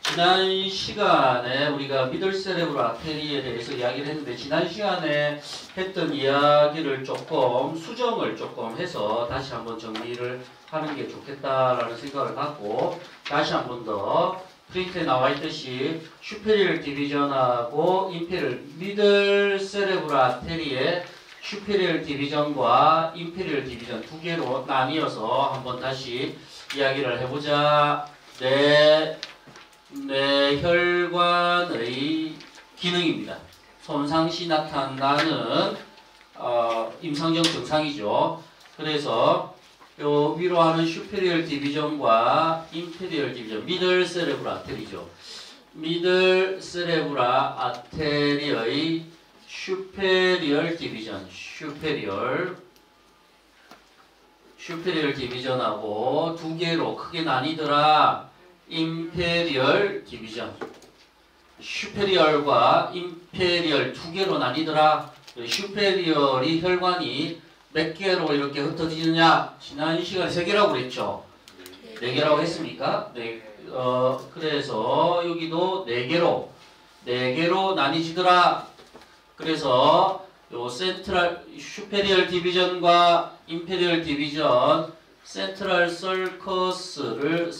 지난 시간에 우리가 미들 세레브럴 아테리에 대해서 이야기를 했는데 지난 시간에 했던 이야기를 조금 수정을 조금 해서 다시 한번 정리를 하는 게 좋겠다라는 생각을 갖고 다시 한번 더 프린트에 나와 있듯이 슈페리얼 디비전하고 인페리얼 미들 세레브럴 아테리의 슈페리얼 디비전과 인페리얼 디비전 두 개로 나뉘어서 한번 다시 이야기를 해보자. 뇌혈관의 기능입니다. 손상시 나타나는 임상적 증상이죠. 그래서 요 위로 하는 슈페리얼 디비전과 인페리얼 디비전, 미들 세레브럴 아테리죠. 미들 세레브럴 아테리의 슈페리얼 디비전, 슈페리얼 디비전하고 두 개로 크게 나뉘더라. 임페리얼 디비전, 슈페리얼과 임페리얼 두 개로 나뉘더라. 슈페리얼이 혈관이 몇 개로 이렇게 흩어지느냐? 지난 시간에 세 개라고 그랬죠. 네 개라고 했습니까? 네. 그래서 여기도 네 개로 나뉘지더라. 그래서 요 센트럴 슈페리얼 디비전과 임페리얼 디비전 센트럴 서커스를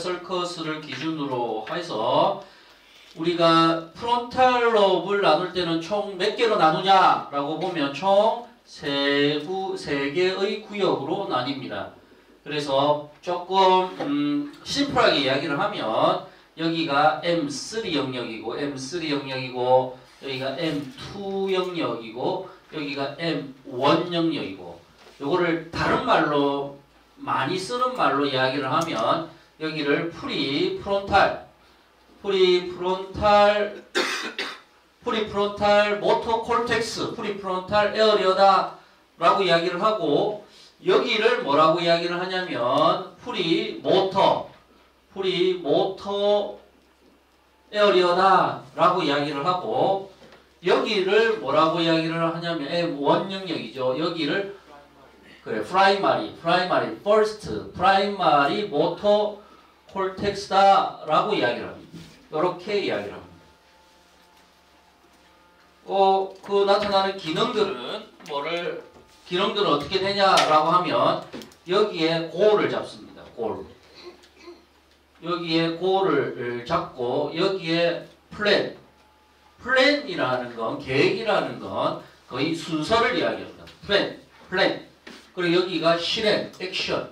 기준으로 해서 우리가 프론탈 롭을 나눌 때는 총 몇 개로 나누냐라고 보면 총 세 개의 구역으로 나뉩니다. 그래서 조금 심플하게 이야기를 하면 여기가 M3 영역이고 여기가 M2 영역이고 여기가 M1 영역이고 요거를 다른 말로 많이 쓰는 말로 이야기를 하면 여기를 프리프론탈 모터 콜텍스, 프리프론탈 에어리어다 라고 이야기를 하고 여기를 뭐라고 이야기를 하냐면 프리모터 에어리어다 라고 이야기를 하고 여기를 뭐라고 이야기를 하냐면 M1 영역이죠. 여기를 그래, 프라이머리, 퍼스트, 프라이머리 모터 콜텍스다 라고 이야기를 합니다. 이렇게 이야기를 합니다. 그 나타나는 기능들은 어떻게 되냐라고 하면 여기에 골을 잡습니다. 여기에 골을 잡고 여기에 플랜이라는 건 계획이라는 건 거의 순서를 이야기합니다. 플랜. 그리고 여기가 실행, 액션.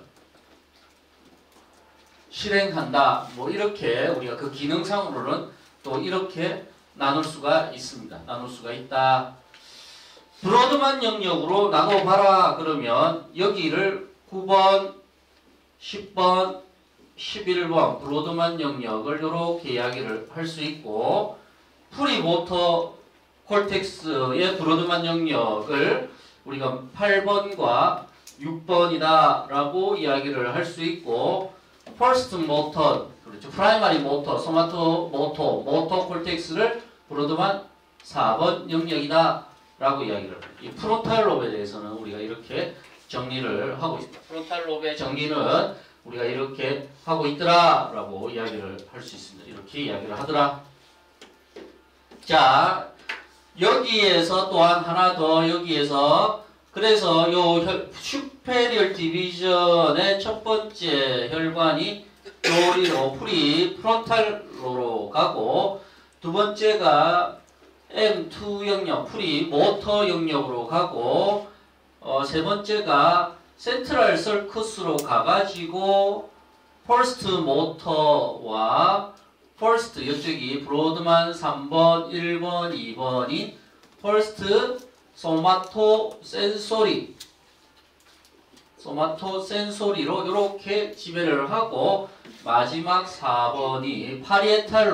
실행한다. 뭐 이렇게 우리가 그 기능상으로는 또 이렇게 나눌 수가 있습니다. 나눌 수가 있다. 브로드만 영역으로 나눠봐라. 그러면 여기를 9번, 10번, 11번 브로드만 영역을 이렇게 이야기를 할 수 있고 프리모터 콜텍스의 브로드만 영역을 우리가 8번과 6번이다 라고 이야기를 할 수 있고 퍼스트 모터, 그렇죠. 프라이머리 모터, 소마토 모터 콜텍스를 브로드만 4번 영역이다 라고 이야기를 합니다. 이 프론탈 롭에 대해서는 우리가 이렇게 정리를 하고 있습니다. 프론탈 롭의 정리는 우리가 이렇게 하고 있더라 라고 이야기를 할 수 있습니다. 이렇게 이야기를 하더라. 자, 여기에서 또한 하나 더 여기에서 그래서 요 슈페리얼 디비전의 첫 번째 혈관이 요리로 프론탈로로 가고 두 번째가 M2 영역 프리모터 영역으로 가고 세 번째가 센트럴 서커스로 가가지고 퍼스트 모터와 퍼스트 이쪽이 브로드만 3번, 1번, 2번이 퍼스트 소마토 센소리로 이렇게 지배를 하고 마지막 4번이 파리에탈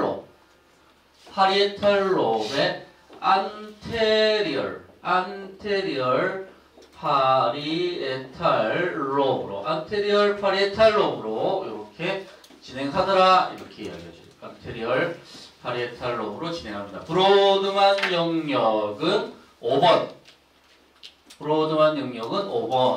롭의 안테리얼 파리에탈 롭으로 이렇게 진행하더라. 이렇게 이야기하죠. 안테리얼 파리에탈 롭으로 진행합니다. 브로드만 영역은 5번. 브로드만 영역은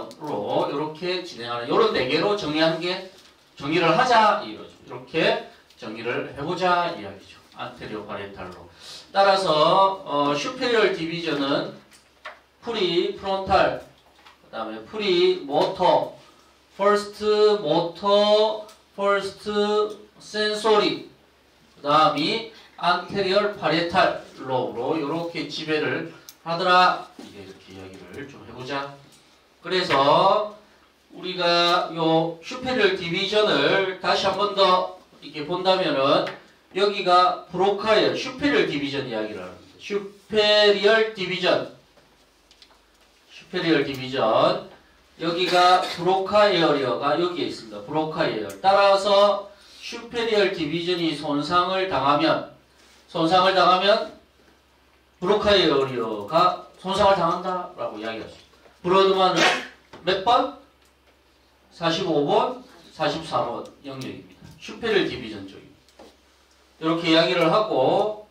5번으로 이렇게 진행하는 이런 4개로 정리를 하자 이거죠. 이렇게 정리를 해보자 이야기죠. 안테리어 파리에탈 로브. 따라서 슈페리얼 디비전은 프리 프론탈, 그 다음에 프리 모터, 퍼스트 모터, 퍼스트 센소리, 그 다음이 안테리얼 파리에탈 로브로 이렇게 지배를 하더라. 이게 이렇게 이야기를 좀 해보자. 그래서 우리가 요 슈페리얼 디비전을 다시 한 번 더 이렇게 본다면은 여기가 브로카이어 슈페리얼 디비전 이야기를 합니다. 슈페리얼 디비전, 슈페리얼 디비전. 여기가 브로카 에어리어가 여기에 있습니다. 브로카 에어. 따라서 슈페리얼 디비전이 손상을 당하면 브로카 에어리어가 손상을 당한다라고 이야기하죠. 브로드만은 몇 번? 45번, 44번 영역입니다. 슈페리얼 디비전 쪽입니다. 이렇게 이야기를 하고,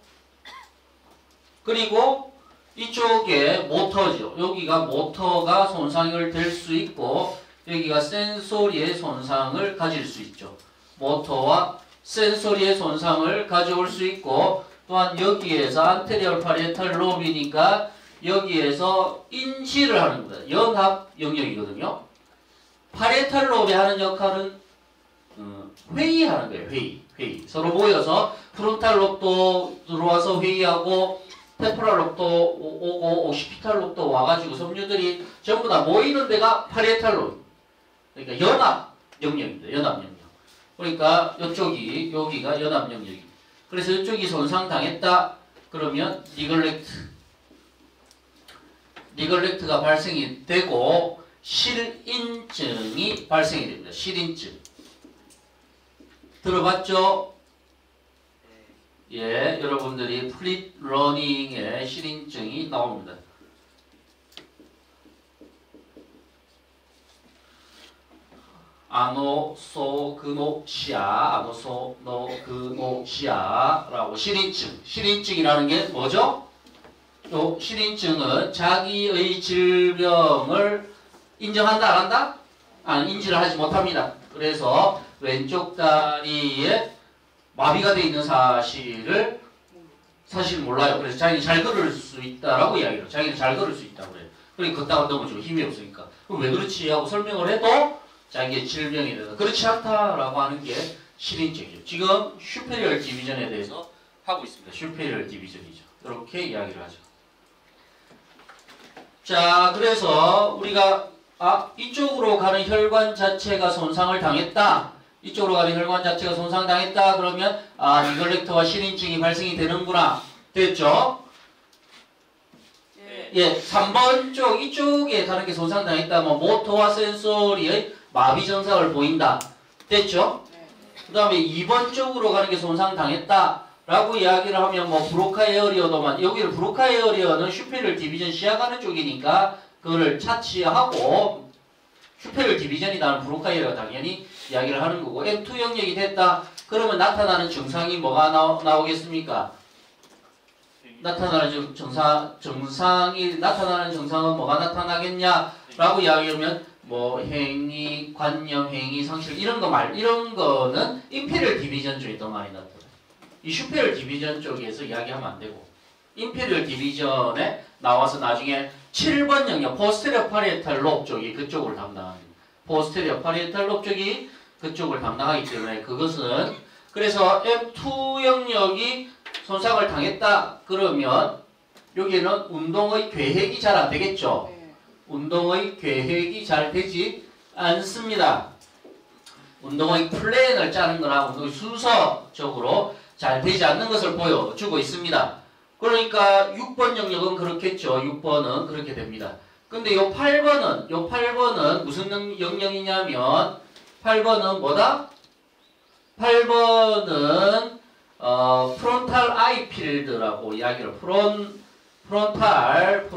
그리고 이쪽에 모터죠. 여기가 모터가 손상을 될 수 있고 여기가 센소리의 손상을 가질 수 있죠. 모터와 센소리의 손상을 가져올 수 있고, 또한 여기에서 안테리얼 파리에탈 로브니까 여기에서 인지를 하는 겁니다. 연합 영역이거든요. 파리에탈 로브에 하는 역할은 회의하는 거예요. 회의. 서로 모여서 프론탈 롭도 들어와서 회의하고 템포랄 롭도 오고 오시피탈 롭도 와가지고 섬유들이 전부 다 모이는 데가 파리에탈 롭. 그러니까 연합 영역입니다. 연합 영역. 그러니까 이쪽이 여기가 연합 영역입니다. 그래서 이쪽이 손상당했다. 그러면 니글렉트가 발생이 되고 실인증이 발생이 됩니다. 실인증. 들어봤죠? 예, 여러분들이 플릿 러닝의 실인증이 나옵니다. 아노소그노시아라고 실인증이라는 게 뭐죠? 또 실인증은 자기의 질병을 인정한다 안 한다? 인지를 하지 못합니다. 그래서 왼쪽 다리에 마비가 되어 있는 사실을 사실 몰라요. 그래서 자기는 잘 걸을 수 있다라고 이야기해요. 자기는 잘 걸을 수 있다고 그래요. 그러니까 걷다가 넘어지고 힘이 없으니까. 그럼 왜 그렇지 하고 설명을 해도 자기의 질병에 대해서 그렇지 않다라고 하는 게 실인증이죠. 지금 슈페리얼 디비전에 대해서 하고 있습니다. 슈페리얼 디비전이죠. 이렇게 이야기를 하죠. 자, 그래서 우리가 이쪽으로 가는 혈관 자체가 손상을 당했다. 이쪽으로 가는 혈관 자체가 손상당했다. 그러면 니글렉트와 실인증이 발생이 되는구나. 됐죠? 예, 3번 쪽 이쪽에 가는 게 손상당했다. 뭐 모터와 센소리의 마비 증상을 보인다. 됐죠? 그 다음에 2번 쪽으로 가는 게 손상당했다. 라고 이야기를 하면 뭐 브로카 에어리어도만, 여기를 브로카 에어리어는 슈페리얼 디비전 시작하는 쪽이니까 그거를 차치하고 슈페리얼 디비전이라는 브로카 에어리어가 당연히 이야기를 하는 거고, M2 영역이 됐다. 그러면 나타나는 증상이 뭐가 나오겠습니까? 나타나는 증상이 나타나는 증상은 뭐가 나타나겠냐라고 이야기하면 뭐 행위, 관념, 행위, 상실 이런 거는 임페리얼 디비전 쪽에 더 많이 나타나요. 이 슈페리얼 디비전 쪽에서 이야기하면 안 되고, 임페리얼 디비전에 나와서 나중에 7번 영역 포스테리어 파리에탈 롭 쪽이 그쪽을 담당합니다. 포스테리어 파리에탈 롭 쪽이 그쪽을 담당하기 때문에 그것은, 그래서 M2 영역이 손상을 당했다 그러면 여기는 운동의 계획이 잘 안 되겠죠. 운동의 계획이 잘 되지 않습니다. 운동의 플랜을 짜는 거나 운동의 순서적으로 잘 되지 않는 것을 보여주고 있습니다. 그러니까 6번 영역은 그렇겠죠. 6번은 그렇게 됩니다. 근데 요 8번은 무슨 영역이냐면 8번은 뭐다? 8번은 프론탈 아이 필드라고 이야기를 프론탈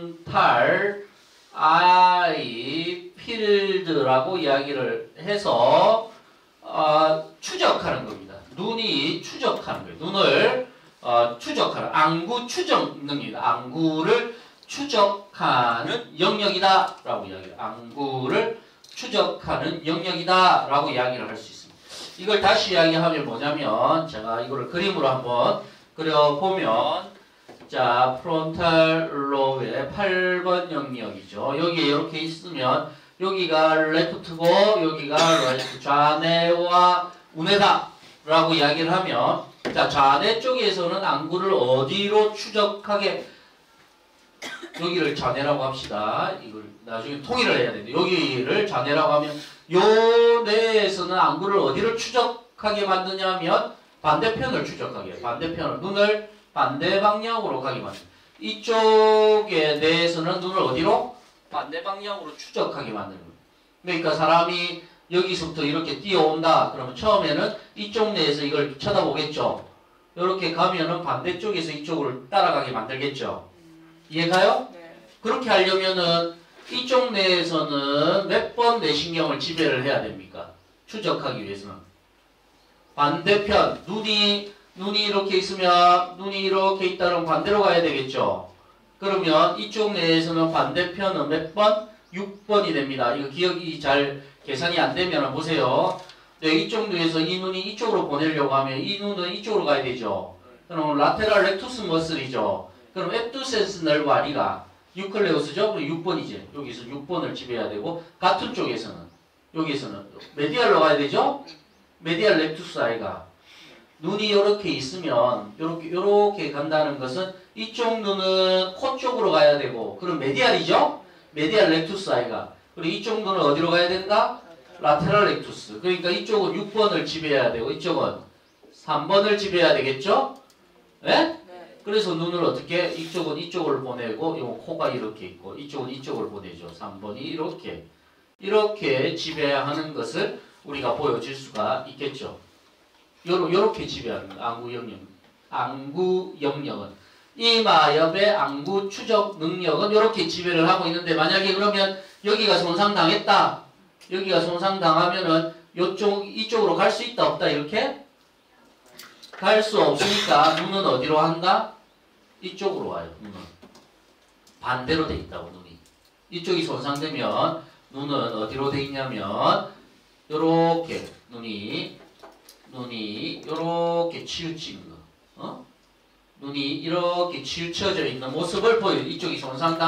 아이 필드라고 이야기를 해서 추적하는 겁니다. 눈이 추적하는 거예요. 눈을 추적하는 안구 추적 능력이다. 안구를 추적하는 영역이다 라고 이야기해요. 안구를 추적하는 영역이다 라고 이야기를 할 수 있습니다. 이걸 다시 이야기하면 뭐냐면 제가 이거를 그림으로 한번 그려보면 자 프론탈 로브의 8번 영역이죠. 여기에 이렇게 있으면 여기가 레프트고 여기가 라이트 좌뇌와 우뇌다 라고 이야기를 하면 자 좌뇌 쪽에서는 안구를 어디로 추적하게 여기를 좌뇌라고 합시다. 이걸 나중에 통일을 해야 되는데 여기를 좌뇌라고 하면 요 뇌에서는 안구를 어디로 추적하게 만드냐면 반대편을 추적하게 반대편을 눈을 반대 방향으로 가게 만든다. 이쪽의 뇌에서는 눈을 어디로? 반대 방향으로 추적하게 만드는 거예요. 그러니까 사람이 여기서부터 이렇게 뛰어온다. 그러면 처음에는 이쪽 뇌에서 이걸 쳐다보겠죠. 이렇게 가면은 반대쪽에서 이쪽으로 따라가게 만들겠죠. 이해가요? 네. 그렇게 하려면은 이쪽 뇌에서는 몇 번 뇌신경을 지배를 해야 됩니까? 추적하기 위해서는. 반대편, 눈이 이렇게 있으면 눈이 이렇게 있다면 반대로 가야 되겠죠. 그러면 이쪽 뇌에서는 반대편은 몇 번? 6번이 됩니다. 이거 기억이 잘 계산이 안 되면 보세요. 네, 이쪽 뇌에서 이 눈이 이쪽으로 보내려고 하면 이 눈은 이쪽으로 가야 되죠. 그럼 라테랄 렉투스 머슬이죠. 그럼 앱두센스 nerve 아리가 유클레우스죠? 그럼 6번이지. 여기서 6번을 지배해야 되고 같은 쪽에서는 여기서는 메디알로 가야 되죠? 메디알 렉투스 아이가 눈이 이렇게 있으면 요렇게 간다는 것은 이쪽 눈은 코 쪽으로 가야 되고 그럼 메디알이죠? 메디알 렉투스 아이가 그리고 이쪽 눈은 어디로 가야 된다? 라테랄 렉투스. 그러니까 이쪽은 6번을 지배해야 되고 이쪽은 3번을 지배해야 되겠죠? 네? 그래서 눈을 어떻게 이쪽은 이쪽을 보내고 요 코가 이렇게 있고 이쪽은 이쪽을 보내죠. 3번이 이렇게 지배하는 것을 우리가 보여줄 수가 있겠죠. 요렇게 지배하는 거. 안구 영역은 이마엽의 안구 추적 능력은 이렇게 지배를 하고 있는데 만약에 그러면 여기가 손상당했다. 여기가 손상당하면은 이쪽으로 갈 수 있다 없다 이렇게 갈 수 없으니까 눈은 어디로 한다? 이쪽으로 와요. 눈은 반대로 돼 있다고 눈이. 이쪽이 손상되면 눈은 어디로 돼 있냐면 요렇게 눈이 요렇게 치우치는 거. 눈이 이렇게 치우쳐져 있는 모습을 보여요. 이쪽이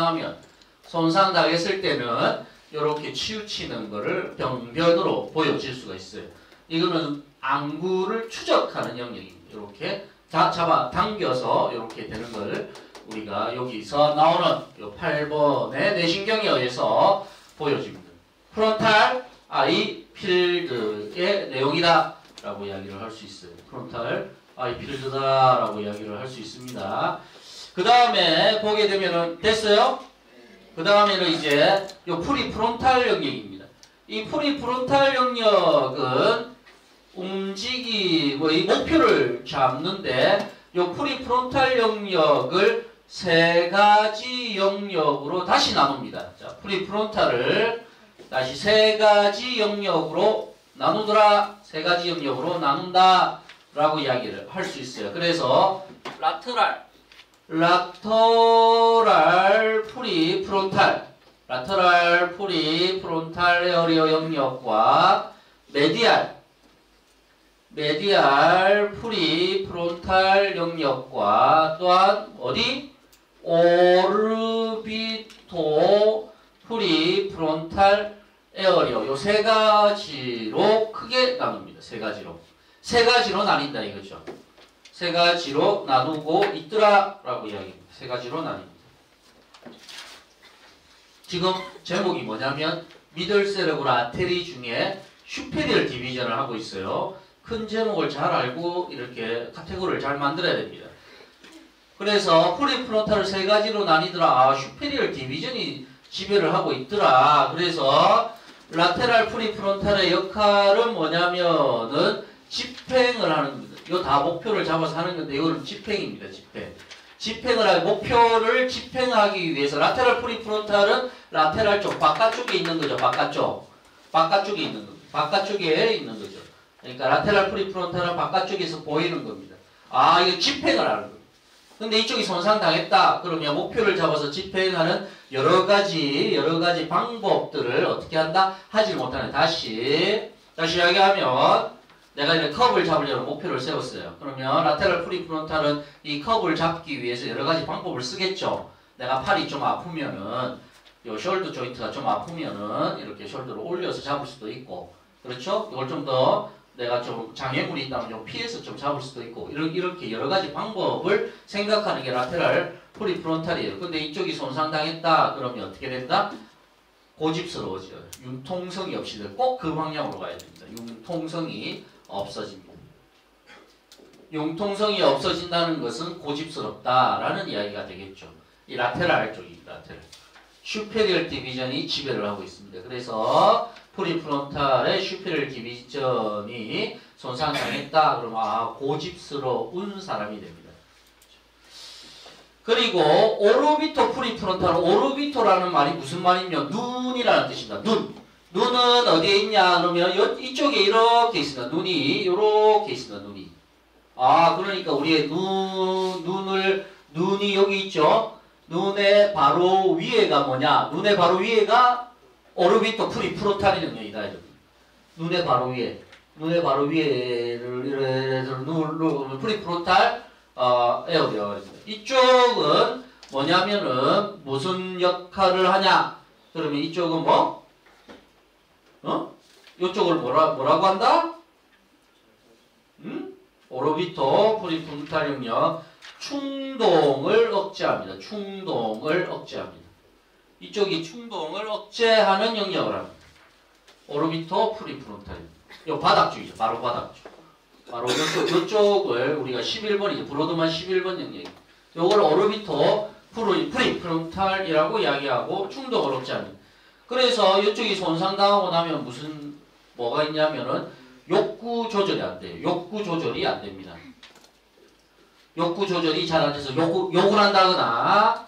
손상당했을 때는 요렇게 치우치는 거를 병변으로 보여질 수가 있어요. 이거는 안구를 추적하는 영역입니다. 이렇게 당겨서 이렇게 되는 걸 우리가 여기서 나오는 요 8번의 뇌신경에 의해서 보여집니다. 프론탈 아이 필드의 내용이다 라고 이야기를 할 수 있어요. 프론탈 아이 필드다 라고 이야기를 할 수 있습니다. 그 다음에 보게 되면은 됐어요? 그 다음에는 이제 요 프리프론탈 영역입니다. 이 프리프론탈 영역은 이 목표를 잡는데 요 프리프론탈 영역을 세 가지 영역으로 다시 나눕니다. 자, 프리프론탈을 다시 세 가지 영역으로 나누더라. 세 가지 영역으로 나눈다 라고 이야기를 할 수 있어요. 그래서 라테랄 프리프론탈 에어리어 영역과 메디알 프리프론탈 영역과 또한 어디? 오르비토 프리프론탈 에어리어 요 세 가지로 크게 나눕니다. 세 가지로 나뉜다 이거죠. 세 가지로 나누고 있더라 라고 이야기합니다. 세 가지로 나뉩니다. 지금 제목이 뭐냐면 미들 세레브럴 아테리 중에 슈페리얼 디비전을 하고 있어요. 큰 제목을 잘 알고 이렇게 카테고리를 잘 만들어야 됩니다. 그래서 프리프론탈을 세 가지로 나뉘더라. 슈페리얼 디비전이 지배를 하고 있더라. 그래서 라테랄 프리프론탈의 역할은 뭐냐면은 집행을 하는 겁니다. 이거 다 목표를 잡아서 하는 건데 이거는 집행입니다. 집행을 하고 목표를 집행하기 위해서 라테랄 프리프론탈은 라테랄 쪽 바깥쪽에 있는 거죠. 바깥쪽에 있는 거죠. 그러니까 라테랄 프리프론탈은 바깥쪽에서 보이는 겁니다. 이거 집행을 하는 겁니다. 근데 이쪽이 손상당했다. 그러면 목표를 잡아서 집행하는 여러 가지 방법들을 어떻게 한다? 하지 못하는. 다시 이야기하면 내가 이렇게 컵을 잡으려는 목표를 세웠어요. 그러면 라테럴 프리프론탈은 이 컵을 잡기 위해서 여러 가지 방법을 쓰겠죠. 내가 팔이 좀 아프면은 요 숄더 조인트가 좀 아프면은 이렇게 숄더를 올려서 잡을 수도 있고, 그렇죠? 이걸 좀 더 내가 좀 장애물이 있다면 좀 피해서 좀 잡을 수도 있고, 이렇게 여러 가지 방법을 생각하는 게 라테럴 프리프론탈이에요. 근데 이쪽이 손상당했다 그러면 어떻게 된다? 고집스러워져요. 융통성이 없이 꼭 그 방향으로 가야 됩니다. 융통성이 없어집니다. 융통성이 없어진다는 것은 고집스럽다라는 이야기가 되겠죠. 이 라테랄 쪽입니다. 라테랄. 슈페리얼 디비전이 지배를 하고 있습니다. 그래서 프리프론탈의 슈페리얼 디비전이 손상당했다 그러면 고집스러운 사람이 됩니다. 그리고 오르비토 프리프론탈, 오르비토라는 말이 무슨 말이냐면 눈이라는 뜻입니다. 눈은 어디에 있냐 그러면 이쪽에 이렇게 있습니다. 눈이 이렇게 있습니다. 눈이. 그러니까 우리의 눈이 여기 있죠. 눈의 바로 위에가 뭐냐? 눈의 바로 위에가 오르비토 프리프론탈의 영역이다. 눈의 바로 위에를 프리프론탈 에어리어. 이쪽은 뭐냐면은 무슨 역할을 하냐? 그러면 이쪽은 뭐? 이쪽을 뭐라고 한다? 오르비토 프리프론탈 영역. 충동을 억제합니다. 이쪽이 충동을 억제하는 영역을 합니다. 오르비토 프리프론탈입니다. 요 바닥 쪽이죠. 바로 바닥 쪽. 바로 이쪽을 우리가 11번이죠. 브로드만 11번 영역입니다. 요걸 오르비토 프리프론탈이라고 이야기하고 충동을 억제합니다. 그래서 이쪽이 손상당하고 나면 뭐가 있냐면은 욕구 조절이 안 돼요. 욕구 조절이 안 됩니다. 욕구 조절이 잘 안 돼서 욕을 한다거나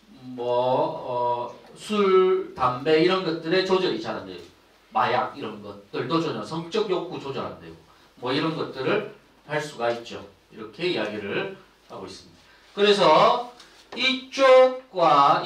술, 담배 이런 것들의 조절이 잘 안 돼요. 마약 이런 것들도 조절, 성적 욕구 조절 안 되고 이런 것들을 할 수가 있죠. 이렇게 이야기를 하고 있습니다. 그래서 이쪽과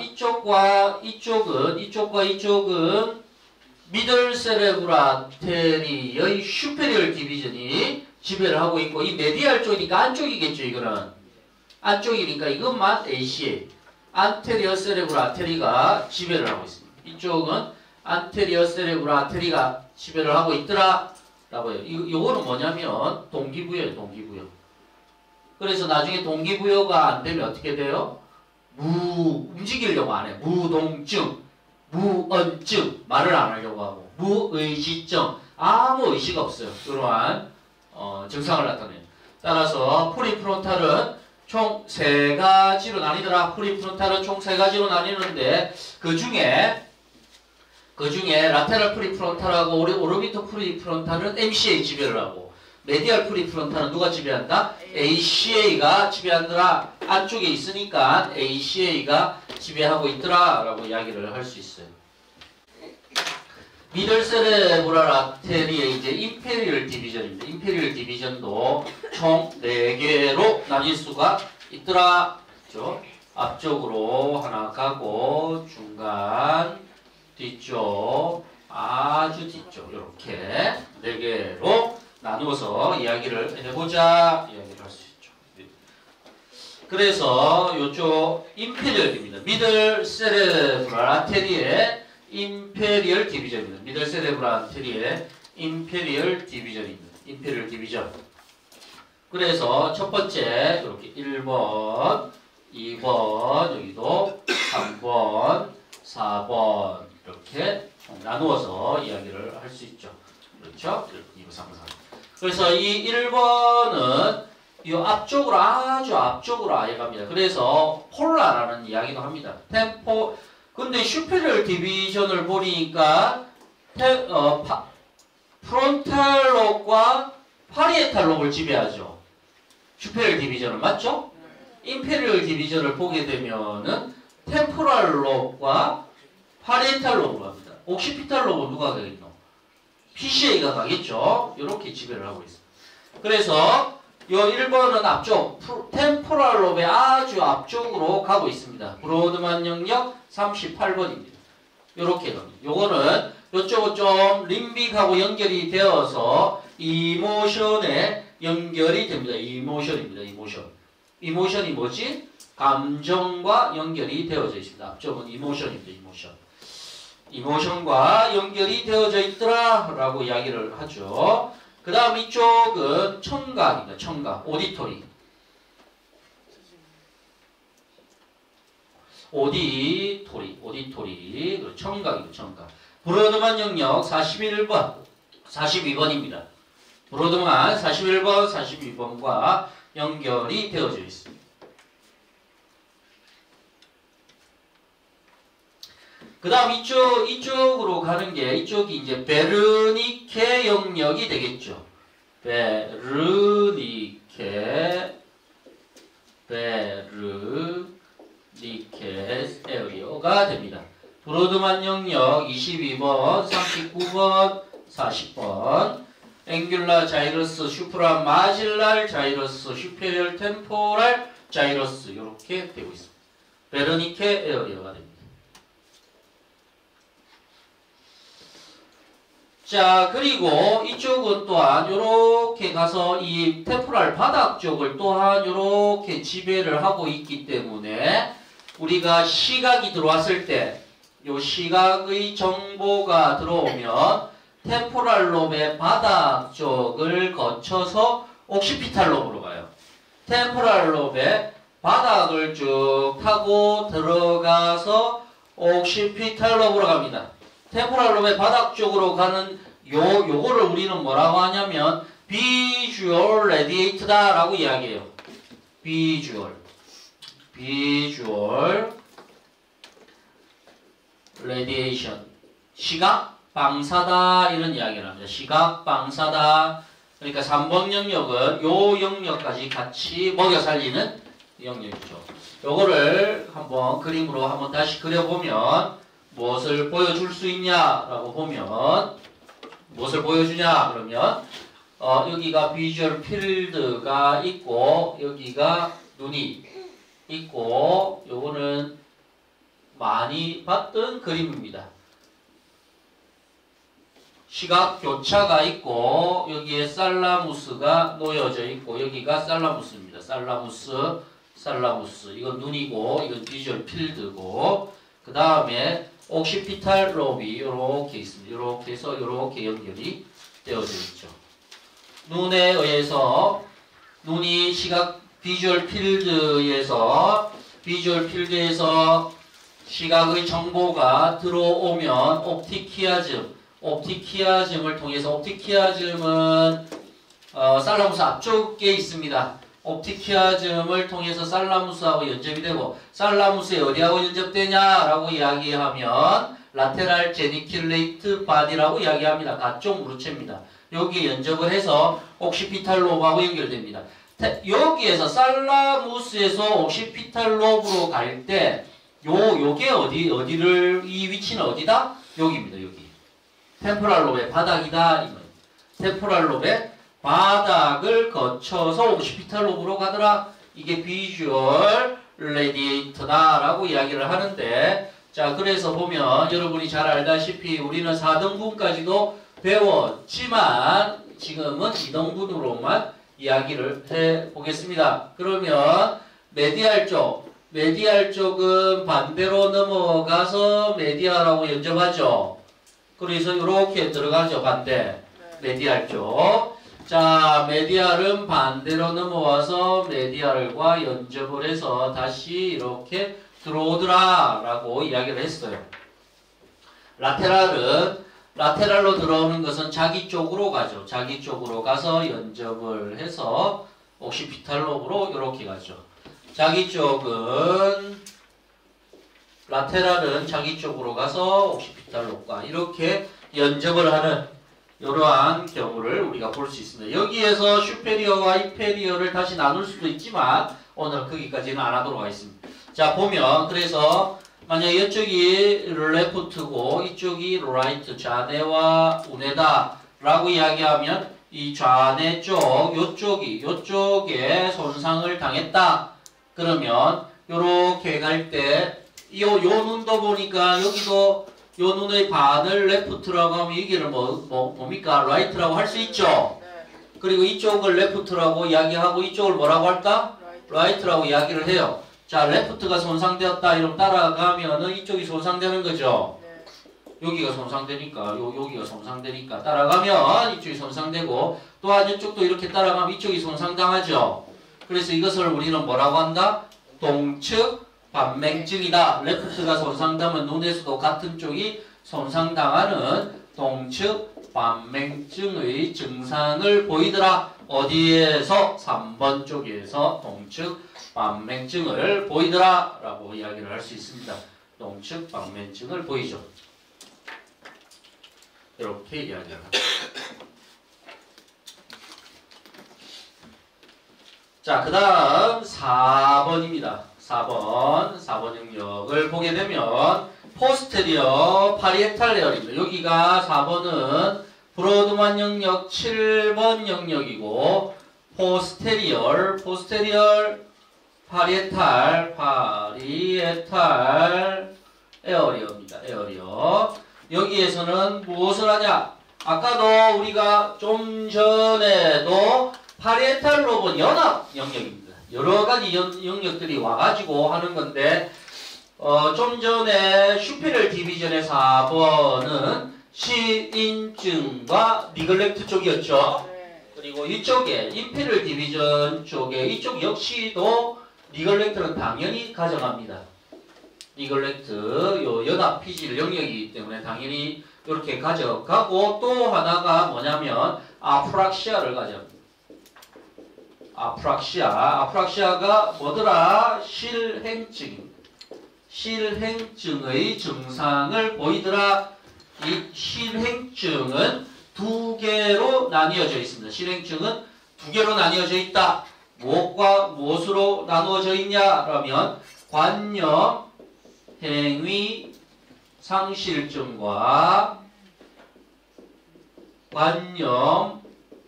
이쪽은 미들 세레브랄 아테리의 슈페리얼 디비전이 지배를 하고 있고, 이 메디알 쪽이니까 안쪽이겠죠. 이거는 안쪽이니까 이것만 ACA 안테리어 세레브랄 아테리가 지배를 하고 있습니다. 이쪽은 안테리어 세레브랄 아테리가 지배를 하고 있더라 라고 해요. 요거는 뭐냐면 동기부여예요. 동기부여. 그래서 나중에 동기부여가 안 되면 어떻게 돼요? 움직이려고 안 해. 무동증, 무언증, 말을 안 하려고 하고, 무의식증, 아무 의식 없어요. 그러한 증상을 나타내요. 따라서 프리프론탈은 총 3가지로 나뉘더라. 프리프론탈은 총 3가지로 나뉘는데 그 중에 라테럴 프리프론탈하고 오르비토 프리프론탈은 MCA 지배를 하고, 메디얼 프리프론탈은 누가 지배한다? ACA가 지배한다. 안쪽에 있으니까 ACA가 지배하고 있더라 라고 이야기를 할 수 있어요. 미들 세레브랄 아테리의 이제 임페리얼 디비전입니다. 임페리얼 디비전도 총 4개로 나뉠 수가 있더라. 그렇죠? 앞쪽으로 하나 가고, 중간, 뒤쪽, 아주 뒤쪽, 이렇게 4개로 나누어서 이야기를 해보자. 이야기를 할 수 있죠. 그래서 이쪽 임페리얼입니다. 미들 세레브랄 아테리의 임페리얼 디비전입니다. 미들 세레브랄 아테리의 임페리얼 디비전입니다. 임페리얼 디비전. 그래서 첫 번째 이렇게 1번, 2번, 여기도 3번, 4번 이렇게 나누어서 이야기를 할 수 있죠. 그렇죠? 1, 2, 3, 4. 그래서 이 1번은 이 앞쪽으로 아주 앞쪽으로 아예 갑니다. 그래서 폴라라는 이야기도 합니다. 근데 슈페리얼 디비전을 보니까 프론탈 롭과 파리에탈 롭을 지배하죠. 슈페리얼 디비전은 맞죠? 임페리얼 디비전을 보게 되면은 템포랄 롭과 파리에탈 롭으로 갑니다. 옥시피탈 롭은 누가 가겠노? PCA가 가겠죠. 이렇게 지배를 하고 있습니다. 그래서 이 1번은 앞쪽 템포랄 롭의 아주 앞쪽으로 가고 있습니다. 브로드만 영역 38번입니다. 이렇게 갑니다. 요거는 이쪽은 좀 림빅하고 연결이 되어서 이모션에 연결이 됩니다. 이모션입니다. 이모션. 이모션이 뭐지? 감정과 연결이 되어져 있습니다. 앞쪽은 이모션입니다. 이모션. 이모션과 연결이 되어져 있더라 라고 이야기를 하죠. 그 다음 이쪽은 청각입니다. 청각. 오디토리. 오디토리. 청각이고 청각. 브로드만 영역 41번, 42번입니다. 브로드만 41번, 42번과 연결이 되어져 있습니다. 그 다음 이쪽으로 가는 게 이쪽이 이제 베르니케 영역이 되겠죠. 베르니케 에어리어가 됩니다. 브로드만 영역 22번, 39번, 40번 앵귤라 자이러스, 슈프라 마질랄 자이러스, 슈페리얼 템포랄 자이러스 이렇게 되고 있습니다. 베르니케 에어리어가 됩니다. 자, 그리고 이쪽은 또한 이렇게 가서 이 템포랄 바닥 쪽을 또한 이렇게 지배를 하고 있기 때문에 우리가 시각이 들어왔을 때 이 시각의 정보가 들어오면 템포랄 롭의 바닥 쪽을 거쳐서 옥시피탈 롭으로 가요. 템포랄 롭의 바닥을 쭉 타고 들어가서 옥시피탈 롭으로 갑니다. 템포랄 롭의 바닥 쪽으로 가는 요거를 우리는 뭐라고 하냐면 비주얼 레디에이트다 라고 이야기해요. 비주얼 레디에이션. 시각 방사다 이런 이야기를 합니다. 시각 방사다. 그러니까 3번 영역은 요 영역까지 같이 먹여 살리는 영역이죠. 요거를 한번 그림으로 한번 다시 그려보면 무엇을 보여줄 수 있냐라고 보면 무엇을 보여주냐 그러면 여기가 비주얼 필드가 있고 여기가 눈이 있고 요거는 많이 봤던 그림입니다. 시각 교차가 있고 여기에 살라무스가 놓여져 있고 여기가 살라무스입니다. 살라무스 이건 눈이고 이건 비주얼 필드고 그 다음에 옥시피탈 롭이 이렇게 있습니다. 이렇게 해서 이렇게 연결이 되어져 있죠. 눈에 의해서 눈이 시각 비주얼 필드에서 시각의 정보가 들어오면 옵티키아즘을 통해서 옵티키아즘은 살라무스 앞쪽에 있습니다. 옵티키아즘을 통해서 살라무스하고 연접이 되고 살라무스에 어디하고 연접되냐라고 이야기하면 라테랄 제니큘레이트 바디라고 이야기합니다. 가쪽 무르체입니다. 여기에 연접을 해서 옥시피탈 롭하고 연결됩니다. 여기에서 살라무스에서 옥시피탈 롭으로 갈 때 요게 어디를 이 위치는 어디다? 여기입니다. 여기. 템포랄 롭의 바닥이다. 템포랄 롭의 바닥을 거쳐서 옥시피탈 롭으로 가더라. 이게 비주얼 레디에이터다 라고 이야기를 하는데 자 그래서 보면 여러분이 잘 알다시피 우리는 4등분까지도 배웠지만 지금은 2등분으로만 이야기를 해보겠습니다. 그러면 메디알 쪽은 반대로 넘어가서 메디아라고 연접하죠. 그래서 이렇게 들어가죠. 반대. 메디알 쪽. 자, 메디알은 반대로 넘어와서 메디알과 연접을 해서 다시 이렇게 들어오더라 라고 이야기를 했어요. 라테랄로 들어오는 것은 자기 쪽으로 가죠. 자기 쪽으로 가서 연접을 해서 옥시피탈 롭으로 이렇게 가죠. 자기 쪽은 라테랄은 자기 쪽으로 가서 옥시피탈 롭과 이렇게 연접을 하는 이러한 경우를 우리가 볼 수 있습니다. 여기에서 슈페리어와 인페리어를 다시 나눌 수도 있지만 오늘 거기까지는 안 하도록 하겠습니다. 자 보면 그래서 만약 이쪽이 레프트고 이쪽이 라이트 좌뇌와 우뇌다 라고 이야기하면 이 좌뇌 쪽 요쪽에 손상을 당했다. 그러면 요렇게 갈 때 요 눈도 보니까 여기도 요 눈의 반을 레프트라고 하면 여기를 뭡니까? 라이트라고 할 수 있죠. 그리고 이쪽을 left라고 이야기하고 이쪽을 뭐라고 할까? right라고 이야기를 해요. 자, left가 손상되었다 이러면 따라가면은 이쪽이 손상되는 거죠. 여기가 손상되니까 여기가 손상되니까 따라가면 이쪽이 손상되고 또한 이쪽도 이렇게 따라가면 이쪽이 손상당하죠. 그래서 이것을 우리는 뭐라고 한다? 동측 반맹증이다. 레프트가 손상되면 눈에서도 같은 쪽이 손상당하는 동측 반맹증의 증상을 보이더라. 어디에서? 3번 쪽에서 동측 반맹증을 보이더라 라고 이야기를 할 수 있습니다. 동측 반맹증을 보이죠. 이렇게 이야기를 합니다. 자, 그 다음 4번입니다. 4번 영역을 보게 되면 포스테리어 파리에탈 에어입니다. 여기가 4번은 브로드만 영역 7번 영역이고 포스테리얼 파리에탈 에어리어입니다. 에어리어. 여기에서는 무엇을 하냐? 아까도 우리가 좀 전에도 파리에탈 로브는 연합 영역입니다. 여러 가지 영역들이 와가지고 하는 건데, 좀 전에 슈페리얼 디비전의 4번은 실인증과 니글렉트 쪽이었죠. 그리고 이쪽에 인페리얼 디비전 쪽에 이쪽 역시도 니글렉트는 당연히 가져갑니다. 니글렉트 요 연합 피질 영역이기 때문에 당연히 이렇게 가져가고 또 하나가 뭐냐면 아프락시아를 가져갑니다. 아프락시아가 뭐더라? 실행증입니다. 실행증의 증상을 보이더라. 이 실행증은 두 개로 나뉘어져 있습니다. 실행증은 두 개로 나뉘어져 있다. 무엇과 무엇으로 나누어져 있냐라면 관념 행위 상실증과 관념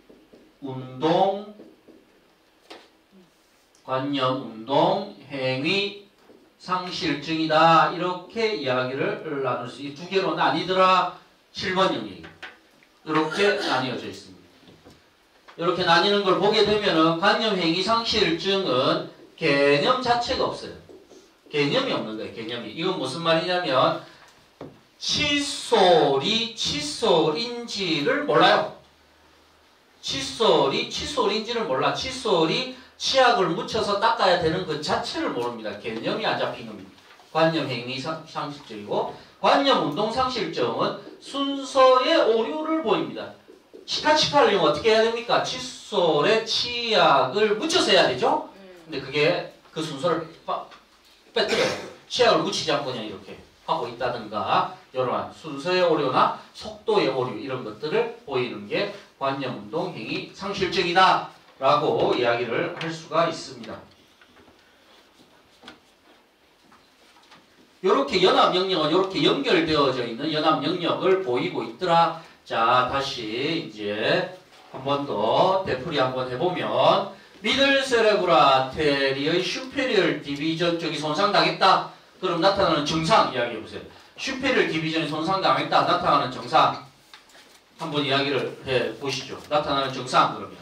운동 행위 상실증이다. 이렇게 이야기를 나눌 수, 이 두 개로 나뉘더라. 7번 영역입니다. 이렇게 나뉘어져 있습니다. 이렇게 나뉘는 걸 보게 되면은 관념 행위 상실증은 개념 자체가 없어요. 개념이 없는 거예요. 개념이. 이건 무슨 말이냐면 칫솔이 칫솔인지를 몰라요. 칫솔인지를 몰라. 칫솔이 치약을 묻혀서 닦아야 되는 그 자체를 모릅니다. 개념이 안 잡힌 겁니다. 관념 행위 상실증이고 관념 운동 상실증은 순서의 오류를 보입니다. 치카치카를 어떻게 해야 됩니까? 칫솔에 치약을 묻혀서 해야 되죠? 근데 그게 그 순서를 빼뜨려요. 치약을 묻히지 않고 그냥 이렇게 하고 있다든가 이러한 순서의 오류나 속도의 오류 이런 것들을 보이는 게 관념 운동 행위 상실증이다 라고 이야기를 할 수가 있습니다. 이렇게 연합 영역은 이렇게 연결되어져 있는 연합 영역을 보이고 있더라. 자, 다시 이제 한 번 더 되풀이 한번 해보면 미들 세레브라 아테리의 슈페리얼 디비전 쪽이 손상당했다. 그럼 나타나는 증상 이야기해보세요. 슈페리얼 디비전이 손상당했다. 나타나는 증상 한번 이야기를 해보시죠. 나타나는 증상 그러면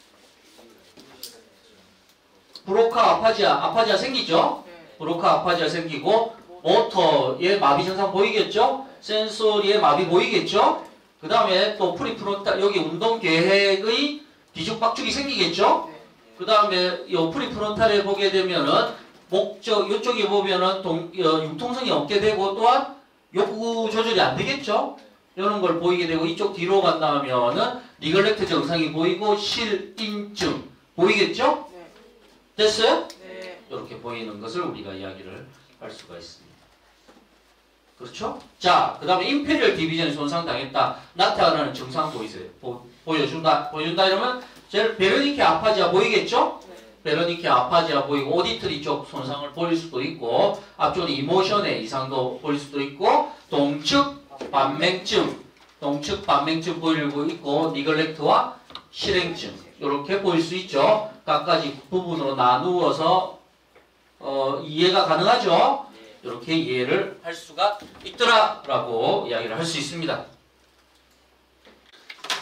브로카 아파지아 생기죠? 브로카 아파지아 생기고 모터의 마비 증상 보이겠죠? 센소리의 마비 보이겠죠? 그 다음에 또 프리프론탈 여기 운동 계획의 뒤죽박죽이 생기겠죠? 그 다음에 이 프리프론탈에 보게 되면은 목적 이쪽에 보면은 융통성이 없게 되고 또한 욕구 조절이 안 되겠죠? 이런 걸 보이게 되고 이쪽 뒤로 간다면은 니글렉트 증상이 보이고 실인증 보이겠죠? 됐어요? 네. 이렇게 보이는 것을 우리가 이야기를 할 수가 있습니다. 그렇죠? 자, 그 다음에 임페리얼 디비전이 손상당했다. 나타나는 증상 보여준다 이러면 제일 베르니케 아파지아 보이겠죠? 네. 베르니케 아파지아 보이고 오디트리 쪽 손상을 보일 수도 있고 앞쪽은 이모션의 이상도 보일 수도 있고 동측 반맹증 보이고 있고 니글렉트와 실행증 이렇게 보일 수 있죠. 각가지 부분으로 나누어서 이해가 가능하죠. 이렇게 이해를 할 수가 있더라 라고 이야기를 할 수 있습니다.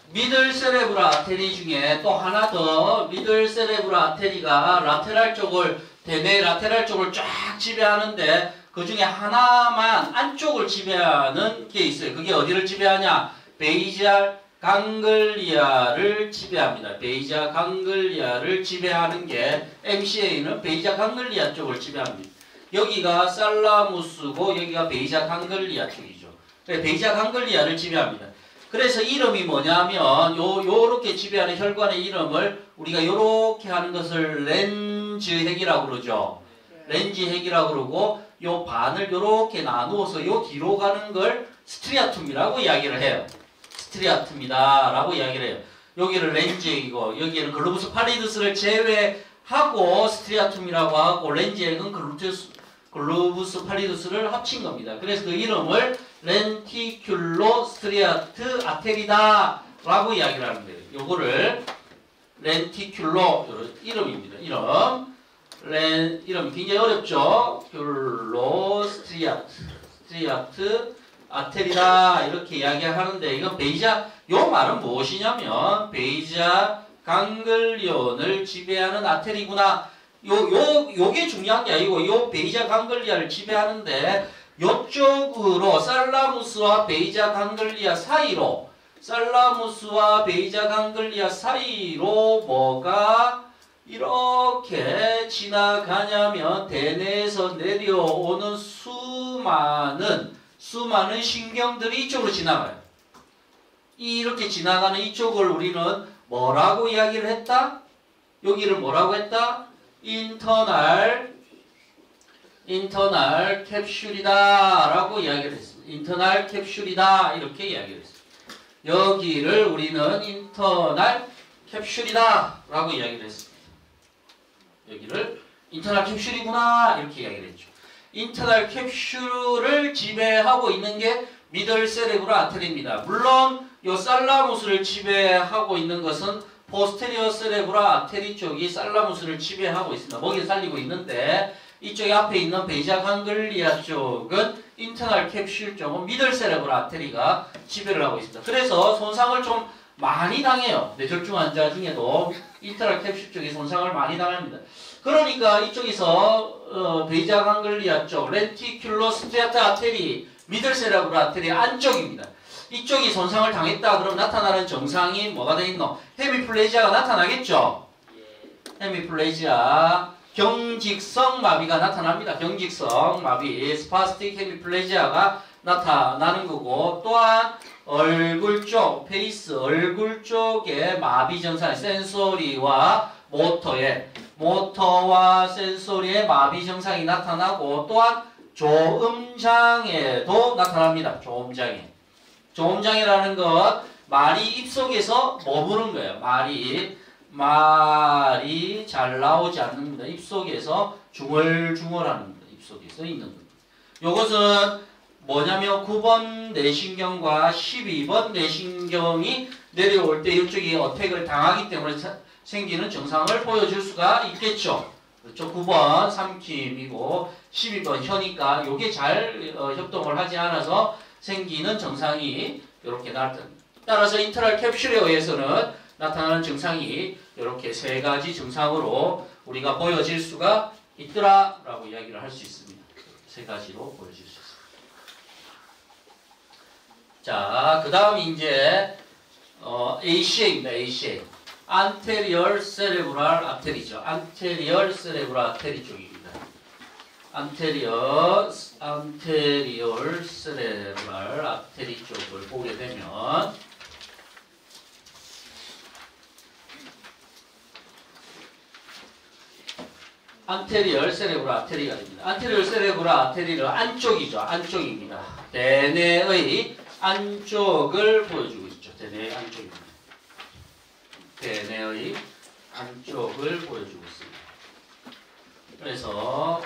미들 세레브럴 아테리 중에 또 하나 더 미들 세레브럴 아테리가 라테랄 쪽을 대뇌 라테랄 쪽을 쫙 지배하는데 그 중에 하나만 안쪽을 지배하는 게 있어요. 그게 어디를 지배하냐? 베이지알 강글리아를 지배합니다. 베이지아 강글리아를 지배하는 게 MCA는 베이지아 강글리아 쪽을 지배합니다. 여기가 살라무스고 여기가 베이지아 강글리아 쪽이죠. 베이지아 강글리아를 지배합니다. 그래서 이름이 뭐냐면 요렇게 지배하는 혈관의 이름을 우리가 요렇게 하는 것을 렌즈핵이라고 그러죠. 렌즈핵이라고 그러고 요 반을 요렇게 나누어서 요 뒤로 가는 걸 스트리아툼이라고 이야기를 해요. 스트리아툼이다 라고 이야기를 해요. 여기를 렌즈핵이고 여기에는 글로부스 팔리드스를 제외하고 스트리아툼이라고 하고 렌즈핵은 글로부스 팔리두스를 합친 겁니다. 그래서 그 이름을 렌티큘로 스트리아트 아테리다 라고 이야기를 하는 거예요. 요거를 렌티큘로 이름입니다. 이름 굉장히 어렵죠. 큘로 스트리아트 아테리다 이렇게 이야기하는데 이건 베이지아 요 말은 무엇이냐면 베이지아 강글리온을 지배하는 아테리구나. 요게 중요한 게 아니고 요 베이지아 강글리아를 지배하는데 요쪽으로 살라무스와 베이지아 강글리아 사이로 뭐가 이렇게 지나가냐면 대뇌에서 내려오는 수많은 신경들이 이쪽으로 지나가요. 이렇게 지나가는 이쪽을 우리는 뭐라고 이야기를 했다? 여기를 뭐라고 했다? 인터널 캡슐이다 라고 이야기를 했습니다. 인터널 캡슐이다 이렇게 이야기를 했습니다. 여기를 우리는 인터널 캡슐이다 라고 이야기를 했습니다. 여기를 인터널 캡슐이구나 이렇게 이야기를 했죠. 인터널 캡슐을 지배하고 있는 게 미들 세레브럴 아테리입니다. 물론 요 살라무스를 지배하고 있는 것은 포스테리어 세레브럴 아테리 쪽이 살라무스를 지배하고 있습니다. 먹이 살리고 있는데 이쪽에 앞에 있는 베이지아 강글리아 쪽은 인터널 캡슐 쪽은 미들 세레브럴 아테리가 지배를 하고 있습니다. 그래서 손상을 좀 많이 당해요. 뇌졸중 환자 중에도 인터널 캡슐 쪽이 손상을 많이 당합니다. 그러니까 이쪽에서 베이지아 강글리아 쪽 렌티큘로 스트리아트 아테리 미들 세레브럴 아테리 안쪽입니다. 이쪽이 손상을 당했다 그럼 나타나는 정상이 뭐가 돼 있노? 헤미플레지아가 나타나겠죠? 헤미플레지아 경직성 마비가 나타납니다. 경직성 마비 스파스틱 헤미플레지아가 나타나는 거고 또한 얼굴 쪽 페이스 얼굴 쪽에 마비 증상 센소리와 모터와 센소리의 마비 증상이 나타나고 또한 조음장애도 나타납니다. 조음장애라는 것 말이 입속에서 머무는 거예요. 말이 잘 나오지 않는 겁니다. 입속에서 중얼중얼하는 겁니다. 입속에서 있는 겁니다. 요것은 뭐냐면 9번 뇌신경과 12번 뇌신경이 내려올 때 이쪽이 어택을 당하기 때문에 생기는 증상을 보여줄 수가 있겠죠. 그렇죠? 9번 삼킴이고 12번 혀니까 요게 잘 협동을 하지 않아서 생기는 증상이 이렇게 나타납니다. 따라서 인터널 캡슐에 의해서는 나타나는 증상이 이렇게 세 가지 증상으로 우리가 보여질 수가 있더라 라고 이야기를 할 수 있습니다. 세 가지로 보여질 수 있습니다. 자, 그 다음 이제 ACA입니다. ACA. Anterior Cerebral Artery죠. Anterior Cerebral Artery 쪽입니다. Anterior Cerebral Artery 쪽을 보게 되면 안테리얼 세레브럴 아테리가 됩니다. 안테리얼 세레브럴 아테리는 안쪽이죠. 안쪽입니다. 대뇌의 안쪽을 보여주고 있죠. 대뇌의 안쪽입니다. 대뇌의 안쪽을 보여주고 있습니다. 그래서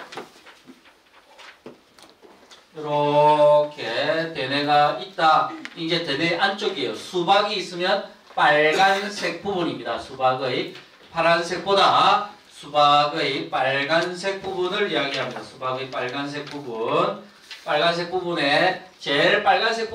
이렇게 대뇌가 있다. 이제 대뇌 안쪽이에요. 수박이 있으면 빨간색 부분입니다. 수박의 파란색보다 수박의 빨간색 부분을 이야기합니다. 수박의 빨간색 부분. 빨간색 부분에 제일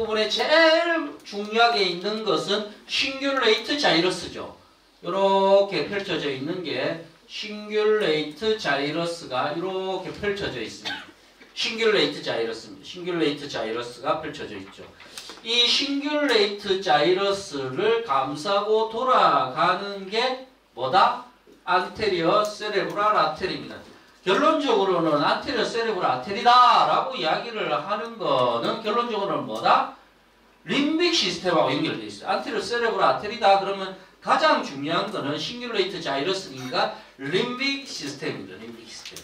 중요하게 있는 것은 싱귤레이트 자이러스죠. 이렇게 펼쳐져 있는 게 싱귤레이트 자이러스가 이렇게 펼쳐져 있습니다. 싱귤레이트 자이러스입니다. 싱귤레이트 자이러스가 펼쳐져 있죠. 이 싱귤레이트 자이러스를 감싸고 돌아가는 게 뭐다? 안테리어 세레브랄 아테리입니다. 결론적으로는 안테리어 세레브랄 아테리다라고 이야기를 하는 거는 결론적으로는 뭐다? 림빅 시스템하고 연결되어 있어요. 안테리어 세레브랄 아테리다 그러면 가장 중요한 거는 싱귤레이트 자이러스니까 림빅 시스템입니다. 림빅 시스템.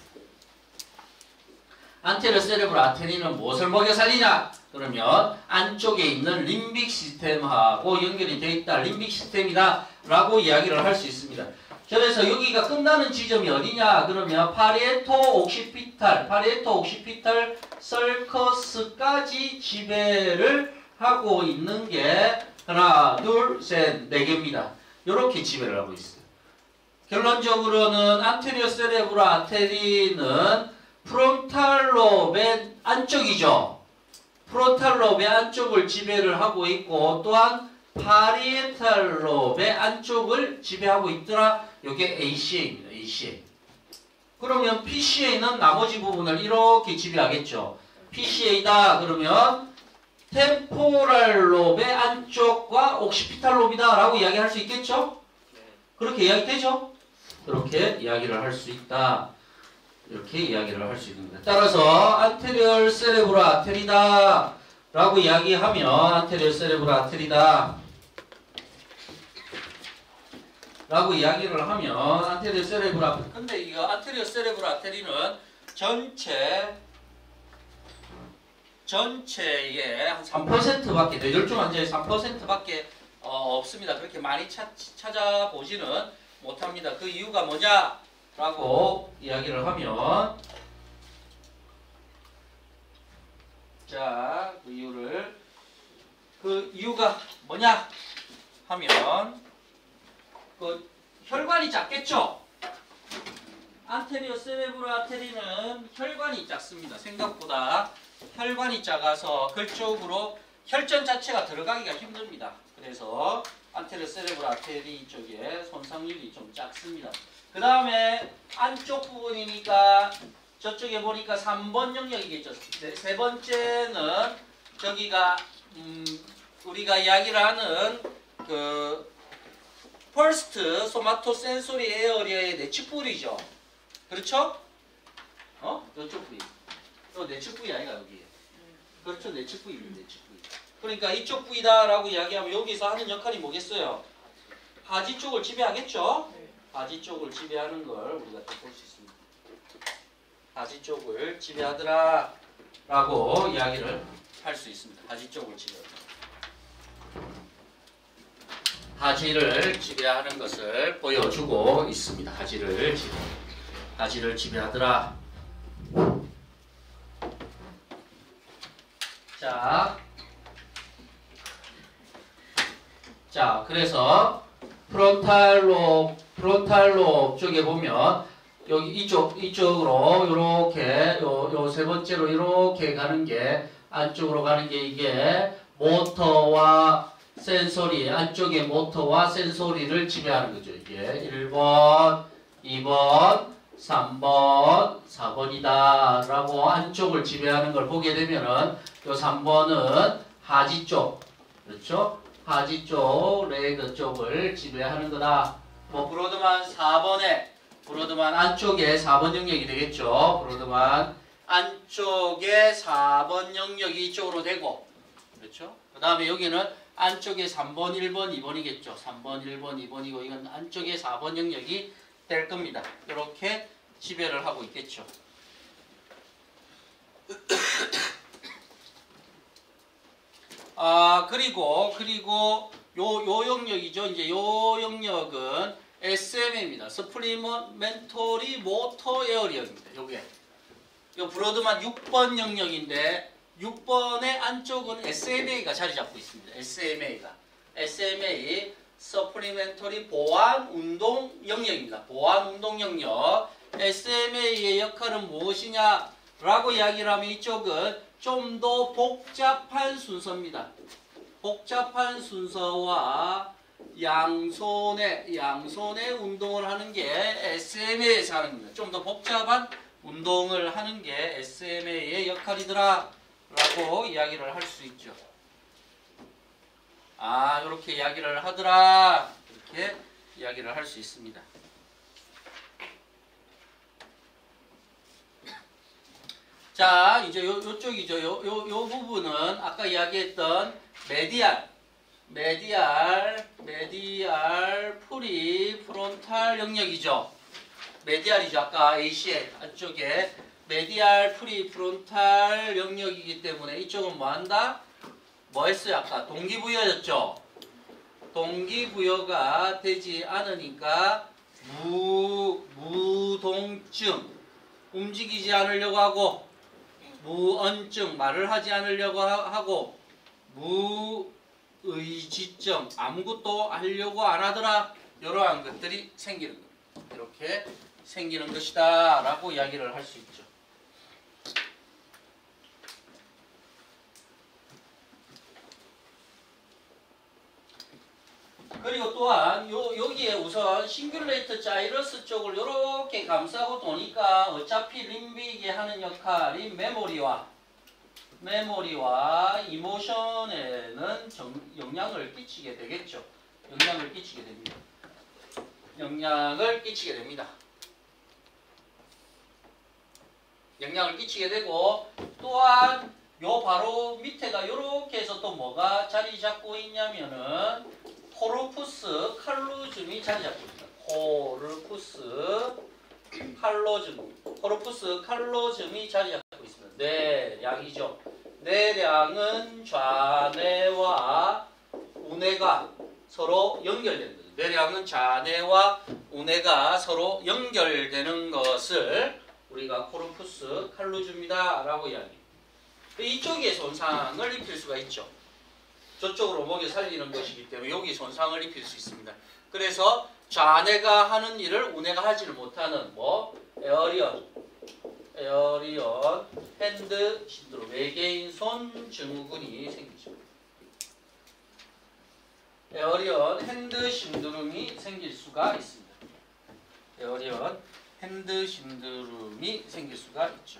안테리어 세레브랄 아테리는 무엇을 먹여 살리냐? 그러면 안쪽에 있는 림빅 시스템하고 연결이 되어 있다. 림빅 시스템이다 라고 이야기를 할 수 있습니다. 그래서 여기가 끝나는 지점이 어디냐? 그러면 파리에토 옥시피탈 서커스까지 지배를 하고 있는 게 하나, 둘, 셋, 네 개입니다. 이렇게 지배를 하고 있어요. 결론적으로는 안테리어 세레브랄 아테리는 프론탈 롭의 안쪽이죠. 프론탈 롭의 안쪽을 지배를 하고 있고 또한 파리에탈 롭의 안쪽을 지배하고 있더라. 이게 ACA입니다. ACA. 그러면 PCA는 나머지 부분을 이렇게 지배하겠죠. PCA다 그러면 템포랄 롭의 안쪽과 옥시피탈 롭이다 라고 이야기할 수 있겠죠? 그렇게 이야기되죠? 그렇게 이야기를 할 수 있다. 이렇게 이야기를 할 수 있는 거예요. 따라서 안테리얼 세레브랄 아테리다 라고 이야기하면 안테리얼 세레브랄 아테리다 라고 이야기를 하면 안테리어 세레브랄 근데 이거 안테리어 세레브랄 아테리는 전체의 한 3%밖에 뇌졸중 환자의 3%밖에 없습니다. 그렇게 많이 찾아보지는 못합니다. 그 이유가 뭐냐라고 이야기를 하면 자, 그 이유가 뭐냐 하면 그 혈관이 작겠죠? 안테리어 세레브랄 아테리는 혈관이 작습니다. 생각보다 혈관이 작아서 그쪽으로 혈전 자체가 들어가기가 힘듭니다. 그래서 안테리어 세레브랄 아테리 쪽에 손상률이 좀 작습니다. 그 다음에 안쪽 부분이니까 저쪽에 보니까 3번 영역이겠죠. 세 번째는 저기가 우리가 이야기를 하는 그 퍼스트 소마토센소리 에어리어의 내측부위죠. 그렇죠? 이쪽 부위. 또 내측 부위 아니가 여기. 그렇죠. 내측 부위입니다. 내측 부위. 그러니까 이쪽 부위다라고 이야기하면 여기서 하는 역할이 뭐겠어요? 하지 쪽을 지배하겠죠? 하지 쪽을 지배하는 걸 우리가 또 볼 수 있습니다. 하지 쪽을 지배하더라 라고 이야기를 할 수 있습니다. 하지 쪽을 지배하더라. 하지를 지배하는 것을 보여주고 있습니다. 하지를 지배하더라. 자, 그래서 프론탈 롭 쪽에 보면 여기 이쪽으로 요렇게 요 세 번째로 이렇게 가는 게 안쪽으로 가는 게 이게 모터와 센소리 안쪽의 모터와 센소리를 지배하는 거죠. 이게 1번, 2번, 3번, 4번이다 라고 안쪽을 지배하는 걸 보게 되면은 요 3번은 하지 쪽, 그렇죠? 하지 쪽, 레그 쪽을 지배하는 거다. 뭐 브로드만 4번에 브로드만 안쪽에 4번 영역이 되겠죠. 브로드만 안쪽에 4번 영역이 이쪽으로 되고, 그렇죠? 그 다음에 여기는 안쪽에 3번, 1번, 2번이겠죠. 3번, 1번, 2번이고 이건 안쪽에 4번 영역이 될 겁니다. 이렇게 지배를 하고 있겠죠. 그리고 요 영역이죠. 이제 요 영역은 SMA입니다. 서플리멘터리 모터 에어리어입니다. 요게. 요 브로드만 6번 영역인데 6번의 안쪽은 SMA가 자리 잡고 있습니다. SMA 서플리멘터리 보완 운동 영역입니다. 보완 운동 영역. SMA의 역할은 무엇이냐 라고 이야기를 하면 이쪽은 좀 더 복잡한 순서입니다. 복잡한 순서와 양손의 운동을 하는 게 SMA에서 하는 겁니다. 좀 더 복잡한 운동을 하는 게 SMA의 역할이더라 라고 이야기를 할 수 있죠. 아, 이렇게 이야기를 하더라, 이렇게 이야기를 할 수 있습니다. 자, 이제 요쪽이죠. 요 부분은 아까 이야기했던 메디알 프리프론탈 영역이죠. 메디알이죠. 아까 ACL 안쪽에 메디알 프리프론탈 영역이기 때문에 이쪽은 뭐 한다? 뭐 했어요? 아까 동기부여였죠. 동기부여가 되지 않으니까 무동증, 움직이지 않으려고 하고, 무언증, 말을 하지 않으려고 하고, 무의지증, 아무것도 하려고 안 하더라, 이러한 것들이 생기는 겁니다. 이렇게 생기는 것이다 라고 이야기를 할 수 있죠. 그리고 또한 여기에 우선 싱귤레이터 자이러스 쪽을 이렇게 감싸고 도니까 어차피 림빅이 하는 역할인 메모리와 이모션에는 영향을 끼치게 되겠죠. 영향을 끼치게 됩니다. 영향을 끼치게 되고, 또한 요 바로 밑에가 요렇게 해서 또 뭐가 자리 잡고 있냐면은 코르푸스 칼로즘이 자리 잡고 있습니다. 코르푸스 칼로즘이 자리 잡고 있습니다. 뇌량이죠. 뇌량은 좌뇌와 우뇌가 서로 연결되는 거죠. 뇌량은 좌뇌와 우뇌가 서로 연결되는 것을 우리가 코르푸스 칼로즘이다 라고 이야기합니다. 이쪽에 손상을 입힐 수가 있죠. 저쪽으로 목에 살리는 것이기 때문에 여기 손상을 입힐 수 있습니다. 그래서 좌뇌가 하는 일을 우뇌가 하지를 못하는 에어리언 핸드 신드롬, 외계인 손 증후군이 생기죠. 에어리언 핸드 신드롬이 생길 수가 있습니다. 에어리언 핸드 신드롬이 생길 수가 있죠.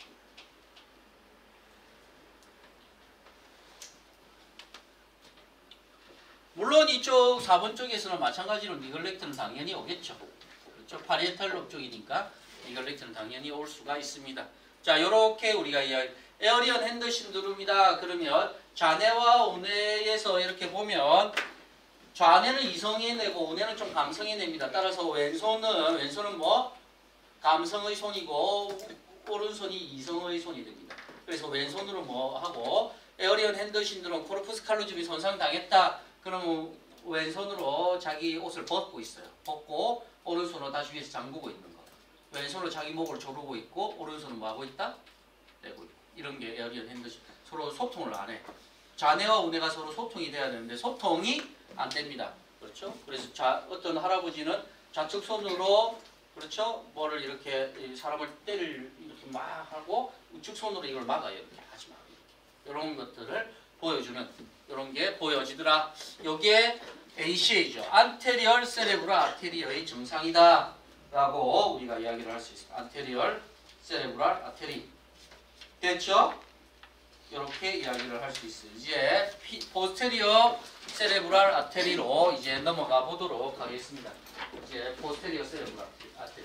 물론 이쪽 4번 쪽에서는 마찬가지로 니글렉트는 당연히 오겠죠. 그렇죠? 파리에탈 롭 쪽이니까 니글렉트는 당연히 올 수가 있습니다. 자, 요렇게 우리가 에어리언 핸드 신드롬이다 그러면 좌뇌와 우뇌에서 이렇게 보면 좌뇌는 이성이 내고 우뇌는 좀 감성이 냅니다. 따라서 왼손은 뭐 감성의 손이고 오른손이 이성의 손이 됩니다. 그래서 왼손으로 뭐 하고, 에어리언 핸드 신드롬 코르푸스 칼로즘이 손상당했다. 그러면 왼손으로 자기 옷을 벗고 있어요. 벗고 오른손으로 다시 위에서 잠그고 있는 거. 왼손으로 자기 목을 조르고 있고 오른손은 뭐 하고 있다? 내고 있고. 이런 게 에어리언 핸드 신드롬. 서로 소통을 안 해. 좌뇌와 우뇌가 서로 소통이 돼야 되는데 소통이 안 됩니다. 그렇죠? 그래서 어떤 할아버지는 좌측 손으로, 그렇죠? 뭐를 이렇게 사람을 때릴 이렇게 막 하고 우측 손으로 이걸 막아요. 이렇게 하지 마. 이런 것들을 보여주는, 이런 게 보여지더라. 여기에 ACA죠. 안테리얼 세레브랄 아테리어의 증상이다 라고 우리가 이야기를 할 수 있습니다. 안테리얼 세레브랄 아테리. 됐죠? 이렇게 이야기를 할 수 있어요. 이제 포스테리어 세레브랄 아테리로 이제 넘어가 보도록 하겠습니다. 이제 포스테리어 세레브랄 아테리.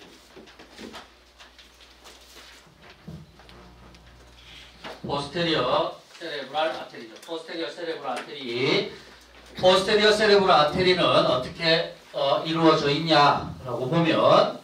포스테리어 세레브랄 아테리죠. 포스테리어 세레브랄 아테리. 포스테리어 세레브랄 아테리는 어떻게 이루어져 있냐라고 보면,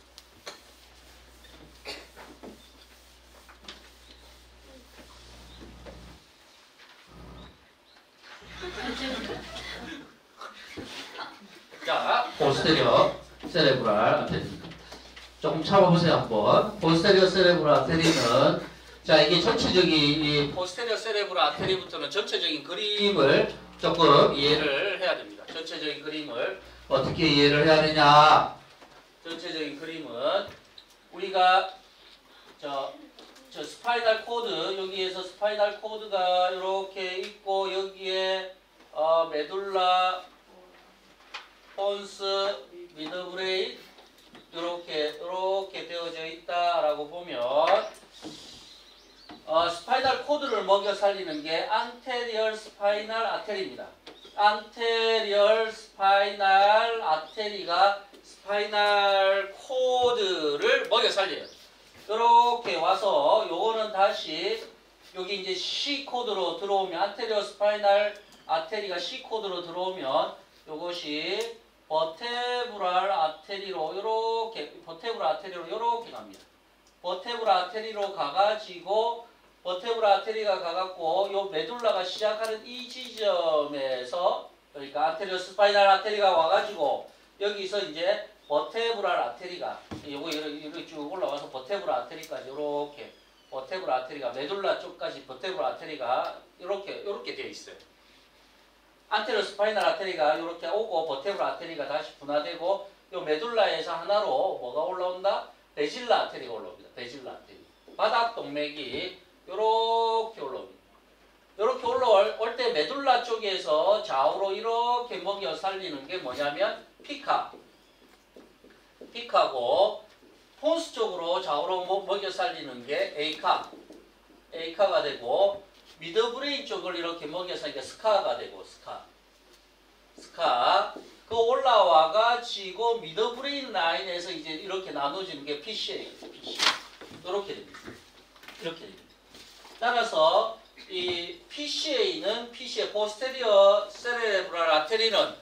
자, 포스테리어 세레브랄 아테리. 조금 참아보세요 한번. 포스테리어 세레브랄 아테리는, 자, 이게 전체적인 이 포스테리어 세레브랄 아테리부터는 전체적인 그림을 조금 이해를 해야 됩니다. 전체적인 그림을 어떻게 이해를 해야 되냐? 전체적인 그림은 우리가 저 스파이널 코드, 여기에서 스파이널 코드가 이렇게 있고 여기에 메둘라, 폰스, 미드브레인 이렇게 되어져 있다라고 보면 스파이널 코드를 먹여 살리는 게 안테리얼 스파이널 아테리입니다. 안테리얼 스파이널 아테리가 스파이널 코드를 먹여 살려요. 이렇게 와서 요거는 다시 여기 이제 C 코드로 들어오면 안테리얼 스파이널 아테리가 C 코드로 들어오면 요것이 버테브랄 아테리로 요렇게 갑니다. 버테브랄 아테리로 가가지고 버테브랄 아테리가 가갖고 요 메둘라가 시작하는 이 지점에서 그러니까 안테리어 스파이널 아테리가 와가지고 여기서 이제 버테브랄 아테리가 요거 이렇게 쭉 올라와서 버테브랄 아테리까지 요렇게 버테브랄 아테리가 메둘라 쪽까지 버테브랄 아테리가 요렇게 되어 있어요. 안테리어 스파이널 아테리가 이렇게 오고 버테브랄 아테리가 다시 분화되고 요 메둘라에서 하나로 뭐가 올라온다? 베질라 아테리가 올라옵니다. 베질라 아테리. 바닥 동맥이 이렇게 올라옵니다. 이렇게 올라올 때 메둘라 쪽에서 좌우로 이렇게 먹여 살리는 게 뭐냐면 피카고 폰스 쪽으로 좌우로 먹여 살리는 게 에이카가 되고 미드브레인 쪽을 이렇게 먹여 살리니까 스카가 되고 스카 그 올라와가지고 미드브레인 라인에서 이제 이렇게 나눠지는 게 PCA 이렇게 됩니다. 따라서 이 PCA는 포스테리어 세레브랄 아테리는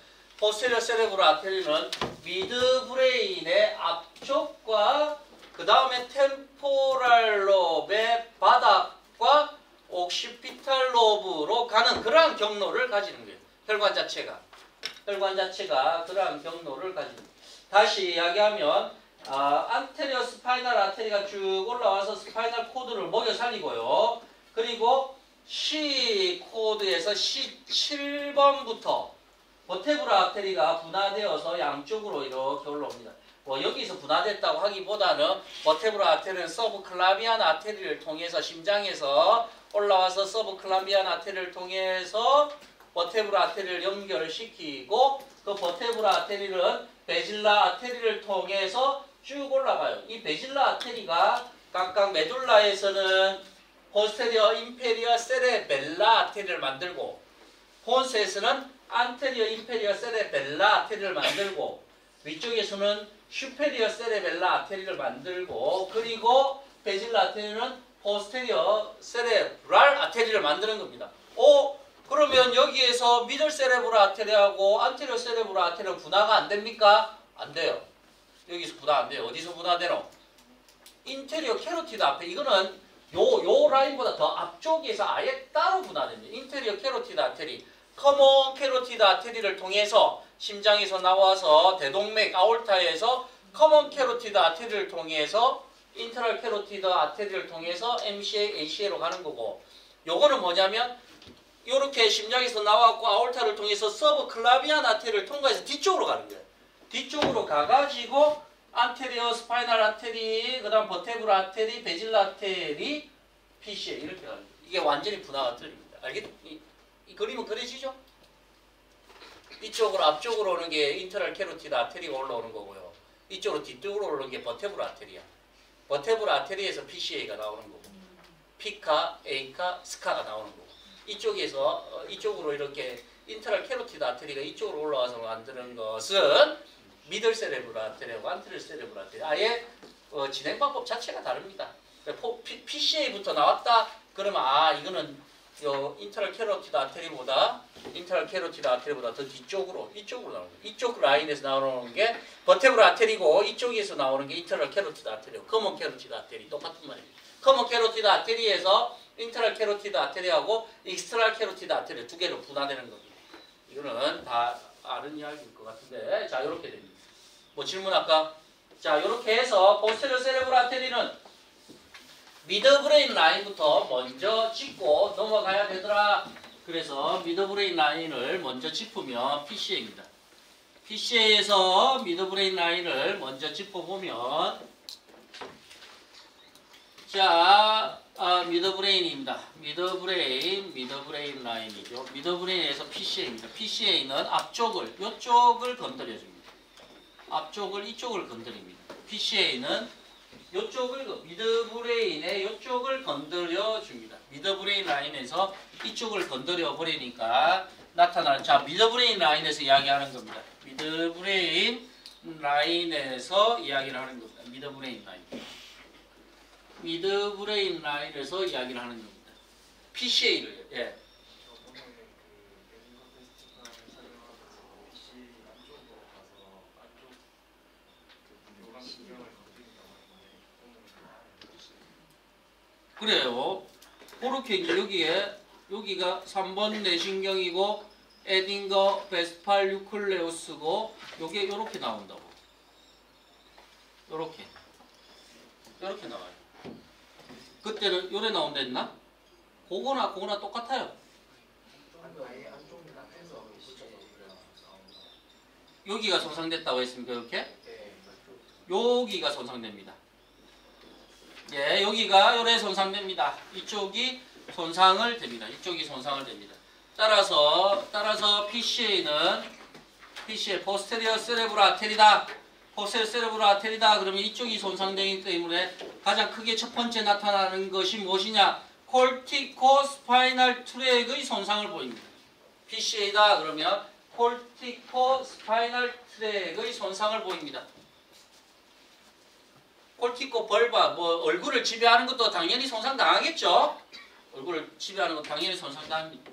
미드브레인의 앞쪽과 그 다음에 템포랄 롭의 바닥과 옥시피탈 롭으로 가는 그러한 경로를 가지는 거예요. 혈관 자체가 그러한 경로를 가지는 거예요. 다시 이야기하면 안테리어 스파이널 아테리가 쭉 올라와서 스파이널 코드를 먹여 살리고요. 그리고 C 코드에서 C7번부터 버테브라 아테리가 분화되어서 양쪽으로 이렇게 올라옵니다. 뭐 여기서 분화됐다고 하기보다는 버테브라 아테리는 서브클라비안 아테리를 통해서 심장에서 올라와서 서브클라비안 아테리를 통해서 버테브라 아테리를 연결시키고 그 버테브라 아테리는 베질라 아테리를 통해서 쭉 올라가요. 이 베질라 아테리가 각각 메둘라에서는 포스테리어 인페리어 세레벨라 아테리를 만들고 폰스에서는 안테리어 인페리어 세레벨라 아테리를 만들고 위쪽에서는 슈페리어 세레벨라 아테리를 만들고 그리고 베질라 아테리는 포스테리어 세레브랄 아테리를 만드는 겁니다. 그러면 여기에서 미들 세레브랄 아테리하고 안테리어 세레브랄 아테리는 분화가 안 됩니까? 안 돼요. 여기서 분화 안 돼요. 어디서 분화되노? 인테리어 캐로티드 앞에 이거는 요 라인보다 더 앞쪽에서 아예 따로 분화됩니다. 인테리어 캐로티드 아테리, 커먼 캐로티드 아테리를 통해서 심장에서 나와서 대동맥 아올타에서 커먼 캐로티드 아테리를 통해서 인터널 캐로티드 아테리를 통해서 MCA, ACA로 가는 거고 요거는 뭐냐면 요렇게 심장에서 나왔고 아올타를 통해서 서브클라비안 아테리를 통과해서 뒤쪽으로 가는 거예요. 뒤쪽으로 가가지고 안테리어 스파이널 아테리, 그 다음 버테브라 아테리, 베질라 아테리, PCA 이렇게 가는 거예요. 이게 완전히 분화가 틀립니다. 알겠죠? 이 그림은 그려지죠? 이쪽으로 앞쪽으로 오는 게 인터널 캐로티드 아테리가 올라오는 거고요. 이쪽으로 뒤쪽으로 오는 게 버테브라 아테리야. 버테브라 아테리에서 PCA가 나오는 거고 피카, A카, 스카가 나오는 거고 이쪽에서 이쪽으로 이렇게 인터널 캐로티드 아테리가 이쪽으로 올라와서 만드는 것은 미들 세레브랄 아테리하고 안테리어 세레브랄 아테리 아예 진행 방법 자체가 다릅니다. PCA부터 나왔다 그러면 이거는 요 인터널 캐로티드 아테리보다 더 뒤쪽으로 이쪽으로 나오는 거예요. 이쪽 라인에서 나오는 게 버테브라 아테리고 이쪽에서 나오는 게 인터널 캐로티드 아테리고 커먼 캐로티드 아테리 똑같은 말입니다. 커먼 캐로티드 아테리에서 인터널 캐로티드 아테리하고 익스트랄 캐로티드 아테리 두 개로 분화되는 겁니다. 이거는 다 아는 이야기일 것 같은데 자 이렇게 됩니다. 뭐 질문할까? 자 이렇게 해서 포스테리어 세레브랄 아테리는 미드브레인 라인부터 먼저 짚고 넘어가야 되더라. 그래서 미드브레인 라인을 먼저 짚으면 PCA입니다. PCA에서 미드브레인 라인을 먼저 짚어보면 자 미드브레인입니다. 미드브레인 라인이죠. 미드브레인에서 PCA입니다. PCA는 앞쪽을, 이쪽을 건드려줍니다. 앞쪽을, 이쪽을 건드립니다. PCA는 이쪽을, 미드브레인의 이쪽을 건드려줍니다. 미드브레인 라인에서 이쪽을 건드려 버리니까 나타나는, 자, 미드브레인 라인에서 이야기하는 겁니다. 미드브레인 라인에서 이야기를 하는 겁니다. 미드브레인 라인. 미드브레인 라인에서 이야기를 하는 겁니다. PCA를, 예. 그래요. 그렇게 여기가 3번 내신경이고 에딩거 베스팔 유클레우스고 요게 요렇게 나온다고. 요렇게 나와요. 그때는 요래 나온다 했나? 그거나 똑같아요. 여기가 손상됐다고 했습니까? 이렇게? 여기가 손상됩니다. 예, 여기가 요래 손상됩니다. 이쪽이 손상을 됩니다. 이쪽이 손상을 됩니다. 따라서 PCA는 포스테리어 세레브럴 아테리다. 포스테리어 세레브럴 아테리다. 그러면 이쪽이 손상되기 때문에 가장 크게 첫 번째 나타나는 것이 무엇이냐? 콜티코 스파이널 트랙의 손상을 보입니다. PCA다 그러면 콜티코 스파이널 트랙의 손상을 보입니다. 콜티코 벌바, 얼굴을 지배하는 것도 당연히 손상당하겠죠? 얼굴을 지배하는 것도 당연히 손상당합니다.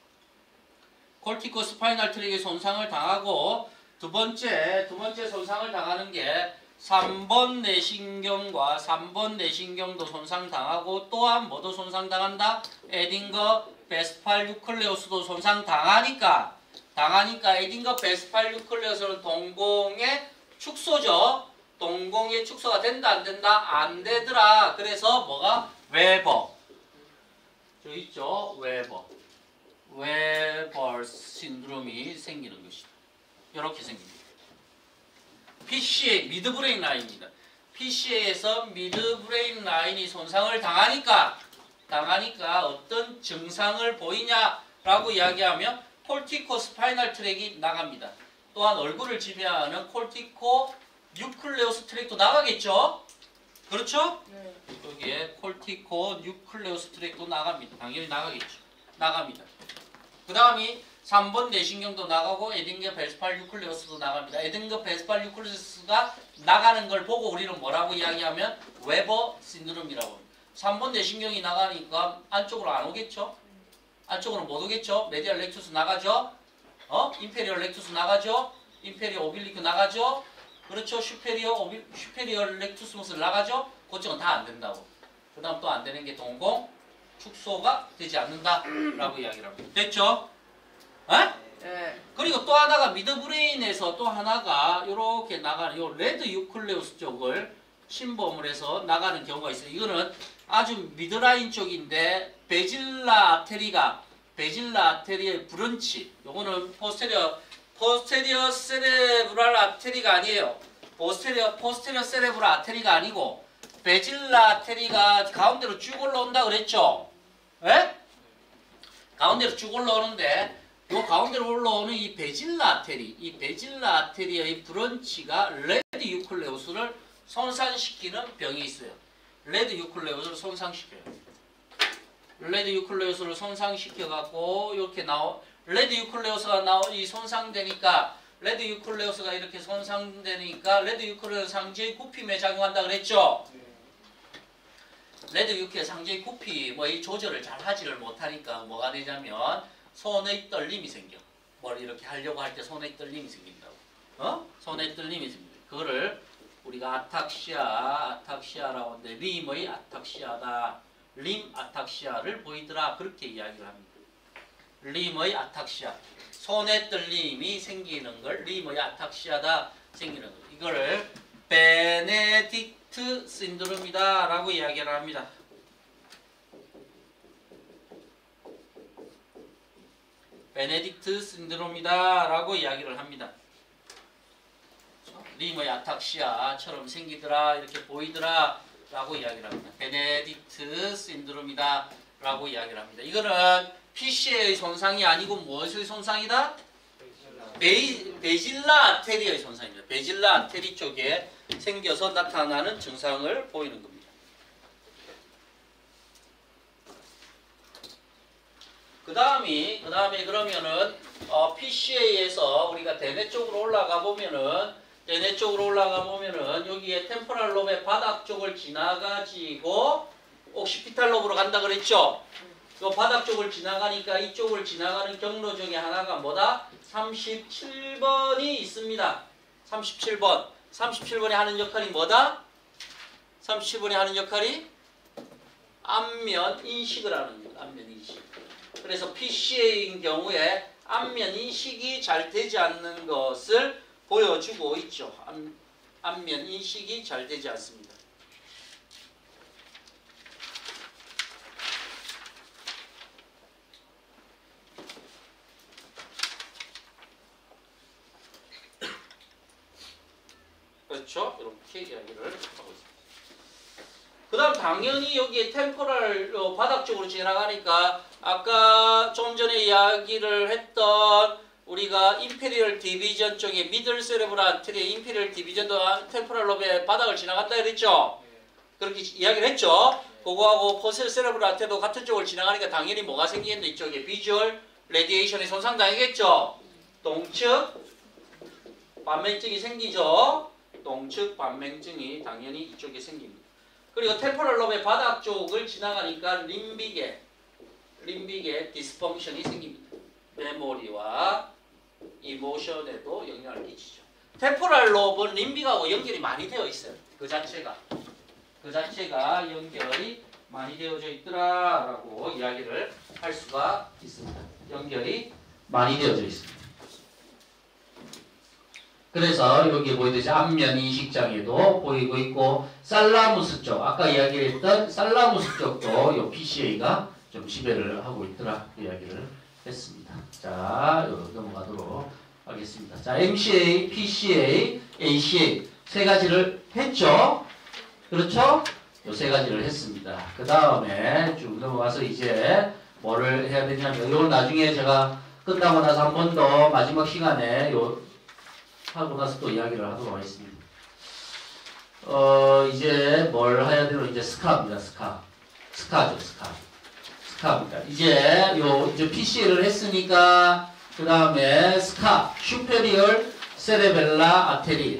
콜티코 스파이널 트랙의 손상을 당하고 두 번째 손상을 당하는 게 3번 내신경과 3번 내신경도 손상당하고 또한 뭐도 손상당한다? 에딩거 베스팔 유클레우스도 손상당하니까 에딩거 베스팔 유클레우스는 동공의 축소죠. 동공의 축소가 된다 안 된다? 안 되더라. 그래서 뭐가? 웨버. 저 있죠? 웨버 신드롬이 생기는 것이다. 이렇게 생깁니다. PCA 미드브레인 라인입니다. PCA에서 미드브레인 라인이 손상을 당하니까 어떤 증상을 보이냐라고 이야기하면 콜티코 스파이널 트랙이 나갑니다. 또한 얼굴을 지배하는 콜티코 뉴클레우스 트랙도 나가겠죠? 그렇죠? 네. 여기에 콜티코 뉴클레우스 트랙도 나갑니다. 당연히 나가겠죠. 나갑니다. 그 다음이 3번 내신경도 나가고 에딩거 베스팔 유클레우스도 나갑니다. 에딩거 베스팔 유클레우스가 나가는 걸 보고 우리는 뭐라고 이야기하면 웨버 신드롬이라고 합니다. 3번 내신경이 나가니까 안쪽으로 안 오겠죠? 안쪽으로 못 오겠죠? 메디얼 렉투스 나가죠? 인페리얼 렉투스 나가죠? 인페리어 오빌리크 나가죠? 그렇죠? 슈페리어 렉투스 머슬 나가죠? 그쪽은 다 안 된다고. 그 다음 또 안 되는 게 동공 축소가 되지 않는다라고 이야기를 합니다. 됐죠? 네. 그리고 또 하나가 미드브레인에서 또 하나가 이렇게 나가는 요 레드 유클레우스 쪽을 침범을 해서 나가는 경우가 있어요. 이거는 아주 미드라인 쪽인데 베질라 아테리의 브런치. 요거는 포스테리어 세레브랄 아테리가 아니에요. 포스테리어 세레브랄 아테리가 아니고 베질라 아테리가 가운데로 쭉 올라온다 그랬죠? 예? 가운데로 쭉 올라오는데 요 가운데로 올라오는 이 베질라 아테리의 브런치가 레드 유클레우스를 손상시키는 병이 있어요. 레드 유클레우스를 손상시켜요. 레드 유클레우스를 손상시켜갖고 이렇게 레드 유클레우스가 이 손상되니까 레드 유클레우스가 이렇게 손상되니까 레드 유클레우스 상지의 굽힘에 작용한다 그랬죠? 레드 유클레우스 상지의 굽힘 이 조절을 잘 하지를 못하니까 뭐가 되냐면 손의 떨림이 생겨. 뭘 이렇게 하려고 할 때 손의 떨림이 생긴다고. 손의 떨림이 생긴다. 그거를 우리가 아탁시아라고 하는데 림의 아탁시아다. 림 아탁시아를 보이더라. 그렇게 이야기를 합니다. 림의 아탁시아. 손의 떨림이 생기는 걸 림의 아탁시아다. 생기는 거. 이거를 베네딕트 신드롬이다. 라고 이야기를 합니다. 베네딕트 신드롬이다. 라고 이야기를 합니다. 림의 아탁시아처럼 생기더라. 이렇게 보이더라. 라고 이야기를 합니다. 베네딕트 신드롬이다 라고 이야기를 합니다. 이거는 PC의 손상이 아니고 무엇의 손상이다? 베질라 아테리의 손상입니다. 베질라 아테리 쪽에 생겨서 나타나는 증상을 보이는 겁니다. 그 다음에 그러면은 PCA에서 우리가 대뇌 쪽으로 올라가 보면은 여기에 템포럴 롭의 바닥 쪽을 지나가지고 옥시피탈 롭으로 간다 그랬죠? 이 바닥 쪽을 지나가니까 이쪽을 지나가는 경로 중에 하나가 뭐다? 37번이 있습니다. 37번. 37번이 하는 역할이 뭐다? 37번이 하는 역할이 안면 인식을 하는 겁니다. 안면 인식. 그래서 PCA인 경우에 안면 인식이 잘 되지 않는 것을 보여주고 있죠. 안면 인식이 잘 되지 않습니다. 그렇죠? 이렇게 이야기를 하고 있습니다. 그 다음 당연히 여기에 템포럴 바닥 쪽으로 지나가니까 아까 좀 전에 이야기를 했던 우리가 인페리얼 디비전 쪽에 미들 세레브랄 아테리의 인페리얼 디비전도 템포럴 롭의 바닥을 지나갔다 그랬죠? 그렇게 이야기를 했죠? 그거하고 포셀 세레브랄 아테도 같은 쪽을 지나가니까 당연히 뭐가 생기겠노? 이쪽에 비주얼 레디에이션이 손상당하겠죠? 동측 반맹증이 생기죠? 동측 반맹증이 당연히 이쪽에 생깁니다. 그리고 템포럴 롭의 바닥 쪽을 지나가니까 림빅의 디스펑션이 생깁니다. 메모리와 이모션에도 영향을 끼치죠. 템포럴 롭은 림빅하고 연결이 많이 되어 있어요. 그 자체가 연결이 많이 되어져 있더라라고 이야기를 할 수가 있습니다. 연결이 많이 되어져 있습니다. 그래서 여기 보이듯이 안면 인식장애도 보이고 있고 살라무스 쪽 아까 이야기했던 살라무스 쪽도 요 PCA가 좀 지배를 하고 있더라 이야기를 했습니다. 자, 넘어가도록 하겠습니다. 자, MCA, PCA, ACA 세 가지를 했죠. 그렇죠? 요 세 가지를 했습니다. 그 다음에 쭉 넘어가서 이제 뭐를 해야 되냐면 요 나중에 제가 끝나고 나서 한 번 더 마지막 시간에 요 하고 나서 또 이야기를 하도록 하겠습니다. 이제 뭘 해야 되노? 이제 스카입니다. 스카입니다. 이제 PC를 했으니까 그 다음에 스카, 슈페리얼 세레벨라 아테리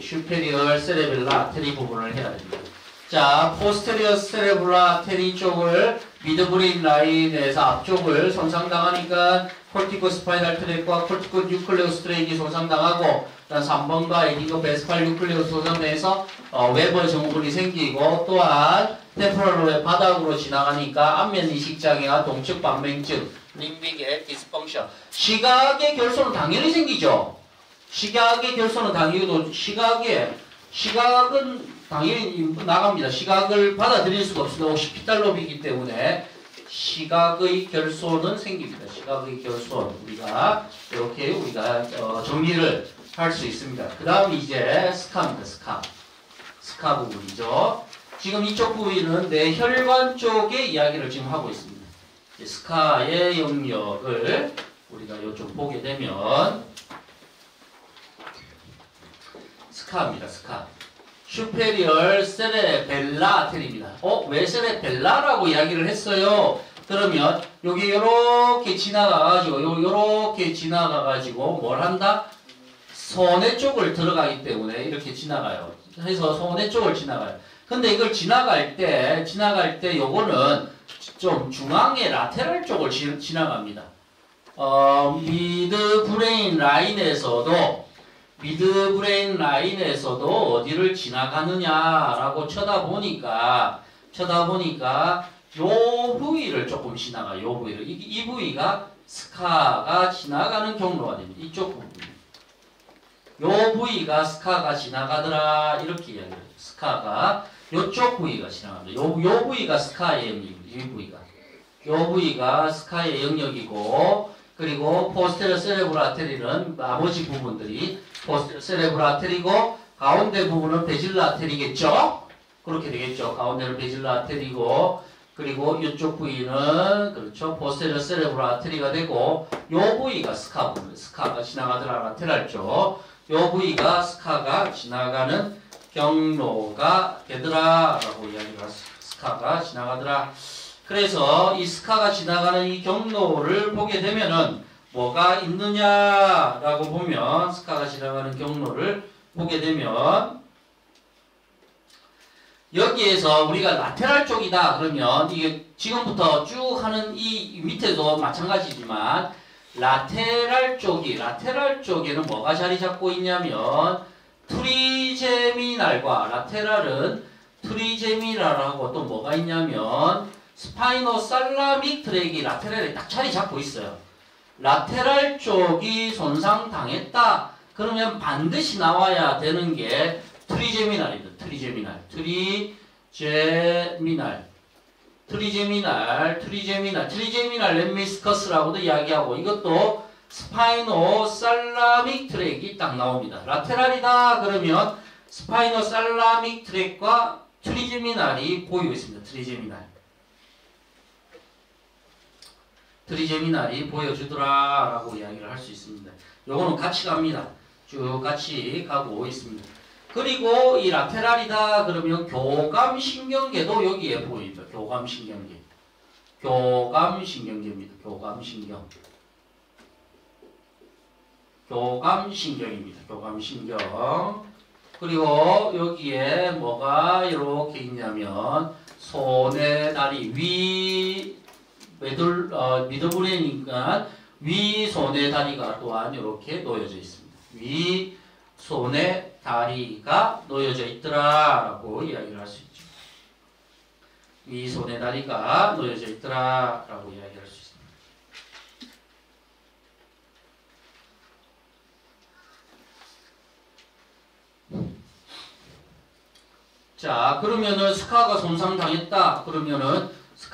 부분을 해야 됩니다. 자, 포스테리어 세레블라 아테리 쪽을 미드브레인 라인에서 앞쪽을 손상당하니까 콜티코 스파이널 트랙과 콜티코 뉴클레우스 트랙이 손상당하고 그다음 3번과 에디거 베스팔 뉴클레우스 손상돼서 웨버 증후군이 생기고 또한 템포럴 롭의 바닥으로 지나가니까 안면 이식장애와 동측 반맹증, 림빅의 디스펑션. 시각의 결손은 당연히 생기죠. 시각의 결손은 당연히 시각은 당연히 나갑니다. 시각을 받아들일 수가 없습니다. 옥시피탈 롭이기 때문에 시각의 결손은 생깁니다. 시각의 결손 우리가 이렇게 정리를 할 수 있습니다. 그 다음 이제 스카입니다. 스카 부분이죠. 지금 이쪽 부위는 뇌혈관 쪽의 이야기를 지금 하고 있습니다. 스카의 영역을 우리가 이쪽 보게 되면 스카입니다. 스카. 슈페리얼 세레벨라 아테리입니다. 왜 세레벨라라고 이야기를 했어요? 그러면 여기 요렇게 지나가가지고 뭘 한다? 손해 쪽을 들어가기 때문에 이렇게 지나가요. 해서 손해 쪽을 지나가요. 근데 이걸 지나갈 때 요거는 좀 중앙의 라테럴 쪽을 지나갑니다. 미드브레인 라인에서도 어디를 지나가느냐라고 쳐다보니까 요 부위를 조금 지나가요. 요 부위를. 이 부위가 스카가 지나가는 경로가 됩니다. 이쪽 부분. 요 부위가 스카가 지나가더라 이렇게 이야기해요. 스카가 요쪽 부위가 지나갑니다. 요 부위가 스카의 영역입니다. 요 부위가 스카의 영역이고 그리고 포스테리어 세레브랄 아테리는 나머지 부분들이 포스테리어 세레브랄 아테리고 가운데 부분은 베질라 아테리겠죠? 그렇게 되겠죠. 가운데는 베질라 아테리고 그리고 이쪽 부위는 그렇죠. 포스테리어 세레브럴 아테리가 되고 요 부위가 스카가 지나가더라 라테랄 쪽. 요 부위가 스카가 지나가는 경로가 되더라라고 이야기를 했습니다. 스카가 지나가더라. 그래서 이 스카가 지나가는 이 경로를 보게 되면은 뭐가 있느냐라고 보면 스카가 지나가는 경로를 보게 되면 여기에서 우리가 라테랄 쪽이다 그러면 이게 지금부터 쭉 하는 이 밑에도 마찬가지지만 라테랄 쪽에는 뭐가 자리 잡고 있냐면 트리제미날과 라테랄은 트리제미날하고 또 뭐가 있냐면 스파이노살라믹 트랙이 라테랄에 딱 자리 잡고 있어요. 라테랄 쪽이 손상당했다. 그러면 반드시 나와야 되는 게 트리제미날입니다. 트리제미날 렘미스커스라고도 이야기하고 이것도 스파이노살라믹 트랙이 딱 나옵니다. 라테랄이다 그러면 스파이노살라믹 트랙과 트리제미날이 보이고 있습니다. 트리제미날이 보여주더라라고 이야기를 할 수 있습니다. 요거는 같이 갑니다. 쭉 같이 가고 있습니다. 그리고 이 라테랄이다 그러면 교감신경계도 여기에 보입니다. 교감신경계입니다. 교감신경입니다. 교감신경. 그리고 여기에 뭐가 이렇게 있냐면 손의 다리 위 미드브레인이니까 위 손의 다리가 또한 이렇게 놓여져 있습니다. 위 손의 다리가 놓여져 있더라라고 이야기를 할 수 있죠. 위 손의 다리가 놓여져 있더라라고 이야기할 수 있습니다. 자, 그러면은 스카가 손상당했다. 그러면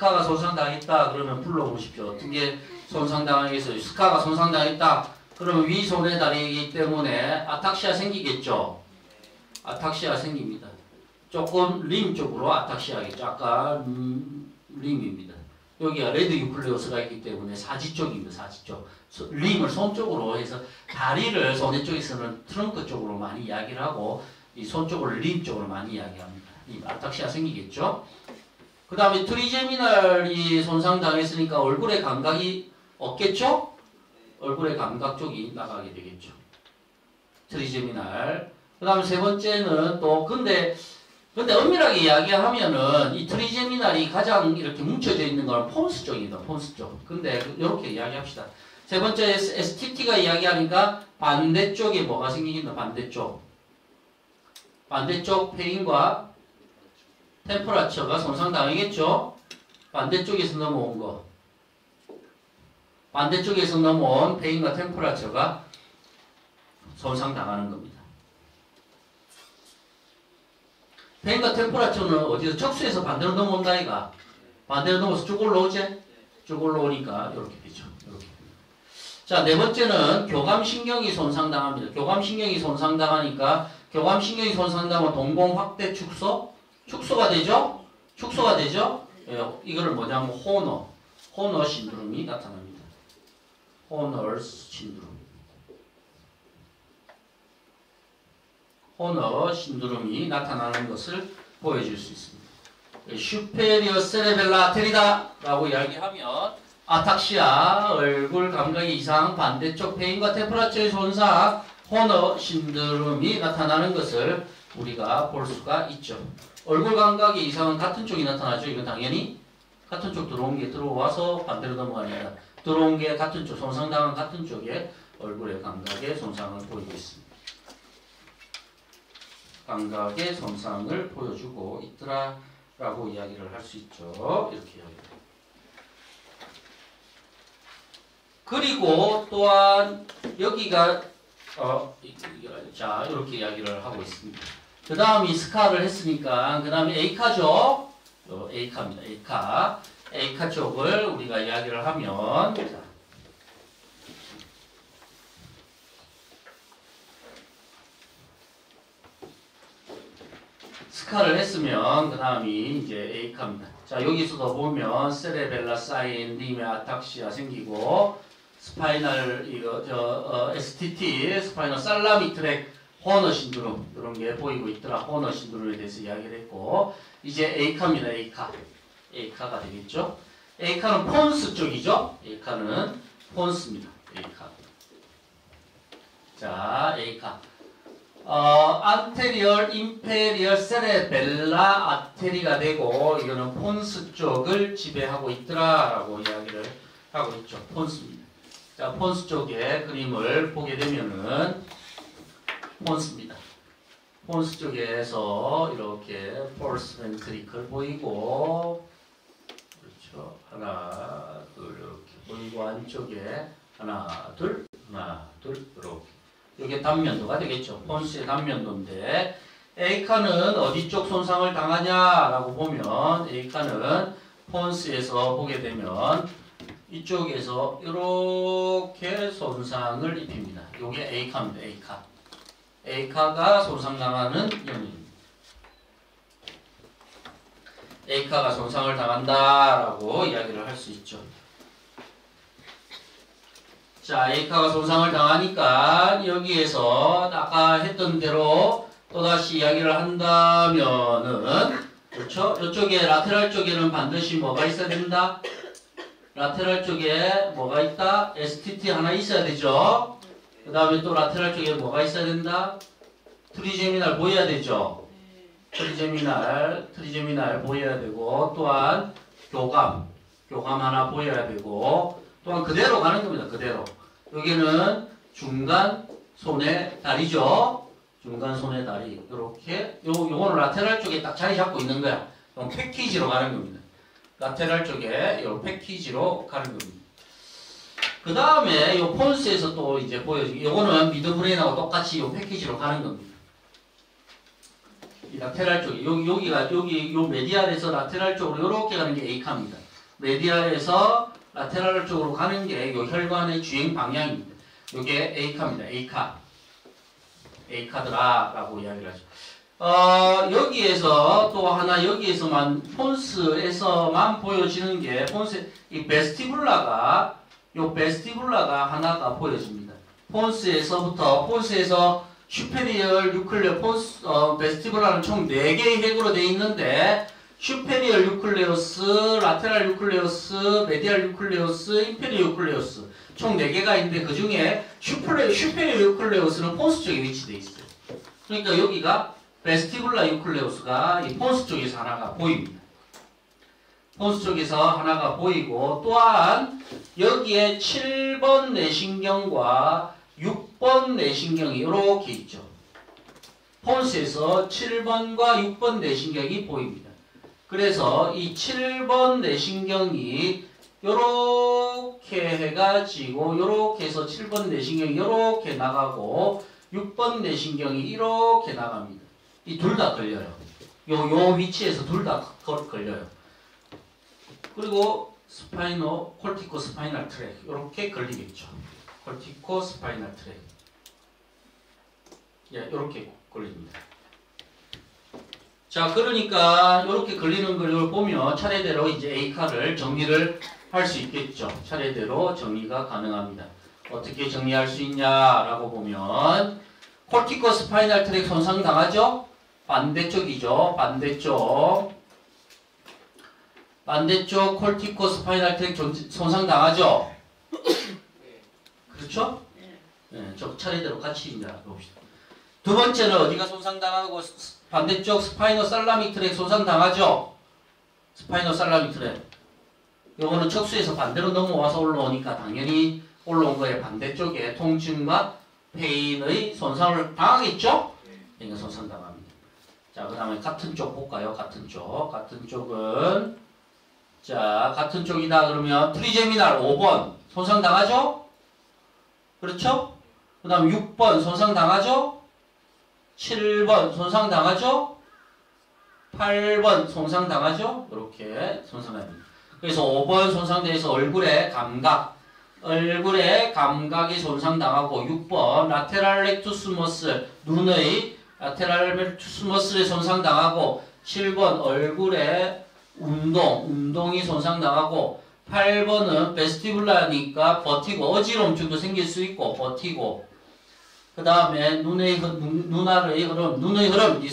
불러보십시오. 어떤 게 손상당하겠어요? 스카가 손상당했다. 그러면 위 손의 다리이기 때문에 아탁시아 생기겠죠? 아탁시아 생깁니다. 조금 림 쪽으로 아탁시아겠죠. 아까 림입니다. 여기가 레드 유클레오스가 있기 때문에 사지 쪽입니다. 사지 쪽. 림을 손 쪽으로 해서 다리를 손의 쪽에서는 트렁크 쪽으로 많이 이야기를 하고 이 손 쪽을 림 쪽으로 많이 이야기합니다. 이 아탁시아 생기겠죠? 그 다음에 트리제미날이 손상당했으니까 얼굴의 감각이 없겠죠? 얼굴의 감각 쪽이 나가게 되겠죠. 트리제미날. 그 다음 세 번째는 또 근데 엄밀하게 이야기하면은 이 트리제미날이 가장 이렇게 뭉쳐져 있는 건 폰스 쪽입니다. 폰스 쪽. 근데 이렇게 이야기합시다. 세 번째 STT가 이야기하니까 반대쪽에 뭐가 생기긴다. 반대쪽 페인과 템퍼라처가 손상당하겠죠. 반대쪽에서 넘어온 거. 반대쪽에서 넘어온 페인과 템퍼라처가 손상당하는 겁니다. 페인과 템퍼라처는 어디서 적수에서 반대로 넘어온다 이가. 반대로 넘어서 쭉 올라오지? 쭉 올라오니까 이렇게 되죠. 이렇게. 자, 네 번째는 교감신경이 손상당합니다. 교감신경이 손상당하니까 교감신경이 손상당하면 동공 확대 축소가 되죠? 예, 이거를 뭐냐면 호너 신드롬이 나타납니다. 호너스 신드롬이 나타나는 것을 보여줄 수 있습니다. 슈페리어 세레벨라 아테리다 라고 이야기하면 아탁시아, 얼굴 감각의 이상, 반대쪽 페인과 템퍼라처의 손상, 호너 신드롬이 나타나는 것을 우리가 볼 수가 있죠. 얼굴 감각의 이상은 같은 쪽이 나타나죠. 이건 당연히 같은 쪽 들어온 게 들어와서 반대로 넘어가니까 들어온 게 같은 쪽, 손상당한 같은 쪽에 얼굴의 감각의 손상을 보이고 있습니다. 감각의 손상을 보여주고 있더라라고 이야기를 할 수 있죠. 이렇게 이야기합니다. 그리고 또한 여기가 자 이렇게 이야기를 하고 있습니다. 그 다음이 스카를 했으니까 그 다음에 A카죠. A카입니다. A카 쪽을 우리가 이야기를 하면 자, S카를 했으면 그 다음이 이제 A카입니다. 자, 여기서도 보면 세레벨라 사이엔디메 아탁시아 생기고 스파이널 STT 스파이널 살라미 트랙 호너 신드롬 이런 게 보이고 있더라. 호너 신드롬에 대해서 이야기를 했고 이제 A카입니다. A카가 되겠죠. A카는 폰스 쪽이죠. A카는 폰스입니다. A카. 자, A카. 안테리얼 인페리얼 세레벨라 아테리가 되고 이거는 폰스 쪽을 지배하고 있더라라고 이야기를 하고 있죠. 폰스입니다. 자, 폰스 쪽의 그림을 보게 되면은 폰스입니다. 폰스 쪽에서 이렇게 폴스 벤트리클 보이고 그렇죠. 하나, 둘 이렇게 보이고 안쪽에 하나, 둘 이렇게 이게 단면도가 되겠죠. 폰스의 단면도인데 A카는 어디 쪽 손상을 당하냐라고 보면 A카는 폰스에서 보게 되면 이쪽에서 이렇게 손상을 입힙니다. 이게 A카입니다. A카. A카가 손상당하는 영역입니다. A카가 손상을 당한다라고 이야기를 할 수 있죠. 자, A카가 손상을 당하니까 여기에서 아까 했던 대로 또다시 이야기를 한다면은 그렇죠? 이쪽에 라테랄 쪽에는 반드시 뭐가 있어야 된다? 라테랄 쪽에 뭐가 있다? STT 하나 있어야 되죠? 그 다음에 또 라테랄 쪽에 뭐가 있어야 된다? 트리제미날 보여야 되죠? 트리제미날 보여야 되고 또한 교감 하나 보여야 되고 또한 그대로 가는 겁니다. 그대로. 여기는 중간 손의 다리죠. 중간 손의 다리. 이렇게 요거는 라테랄 쪽에 딱 자리 잡고 있는 거야. 그럼 패키지로 가는 겁니다. 라테랄 쪽에 요 패키지로 가는 겁니다. 그 다음에 요 폰스에서 또 이제 보여주기. 요거는 미드브레인하고 똑같이 요 패키지로 가는 겁니다. 이 라테랄 쪽에 여기 요 메디알에서 라테랄 쪽으로 요렇게 가는 게 A카입니다. 메디알에서 라테랄 쪽으로 가는 게 요 혈관의 주행 방향입니다. 요게 A카입니다. A카드라라고 이야기를 하죠. 여기에서 또 하나 여기에서만 폰스에서만 보여지는 게 폰스 이 베스티불라가 하나가 보여집니다. 폰스에서 슈페리얼 뉴클레어 베스티불라는 총 4개의 획으로 되어 있는데 슈페리얼 뉴클레우스, 라테랄 뉴클레우스, 메디알 뉴클레우스, 인페리얼 뉴클레우스 총 4개가 있는데 그 중에 슈페리얼 뉴클레우스는 폰스 쪽에 위치되어 있어요. 그러니까 여기가 베스티불라 뉴클레우스가 이 폰스 쪽에서 하나가 보입니다. 폰스 쪽에서 하나가 보이고 또한 여기에 7번 내신경과 6번 내신경이 이렇게 있죠. 폰스에서 7번과 6번 내신경이 보입니다. 그래서 이 7번 내신경이 요렇게 해가지고 요렇게 해서 7번 내신경이 요렇게 나가고 6번 내신경이 이렇게 나갑니다. 이 둘 다 걸려요. 요 위치에서 둘 다 걸려요. 그리고 콜티코 스파이널 트랙 요렇게 걸리겠죠. 콜티코 스파이널 트랙 요렇게 걸립니다. 자, 그러니까 이렇게 걸리는 걸 보면 차례대로 이제 A카를 정리를 할 수 있겠죠. 차례대로 정리가 가능합니다. 어떻게 정리할 수 있냐라고 보면 콜티코 스파이널 트랙 손상 당하죠? 반대쪽이죠. 반대쪽 콜티코 스파이널 트랙 손상 당하죠? 그렇죠? 네, 저 차례대로 같이 이제 봅시다. 두 번째는 어디가 손상당하고 반대쪽 스파이노 살라믹 트랙 손상당하죠? 스파이노 살라믹 트랙. 요거는 척수에서 반대로 넘어와서 올라오니까 당연히 올라온 거에 반대쪽에 통증과 페인의 손상을 당하겠죠? 그러니까 손상당합니다. 자, 그 다음에 같은 쪽 볼까요? 같은 쪽은 자, 같은 쪽이다 그러면 트리제미날 5번 손상당하죠? 그렇죠? 그 다음 6번 손상당하죠? 7번 손상당하죠? 8번 손상당하죠? 이렇게 손상합니다. 그래서 5번 손상돼서 얼굴의 감각이 손상당하고 6번 라테랄 렉투스 머슬 눈의 라테랄 머슬에 손상당하고 7번 얼굴에 운동이 손상당하고 8번은 베스티불라니까 버티고 어지러움증도 생길 수 있고 버티고 그 다음에 눈의 흐름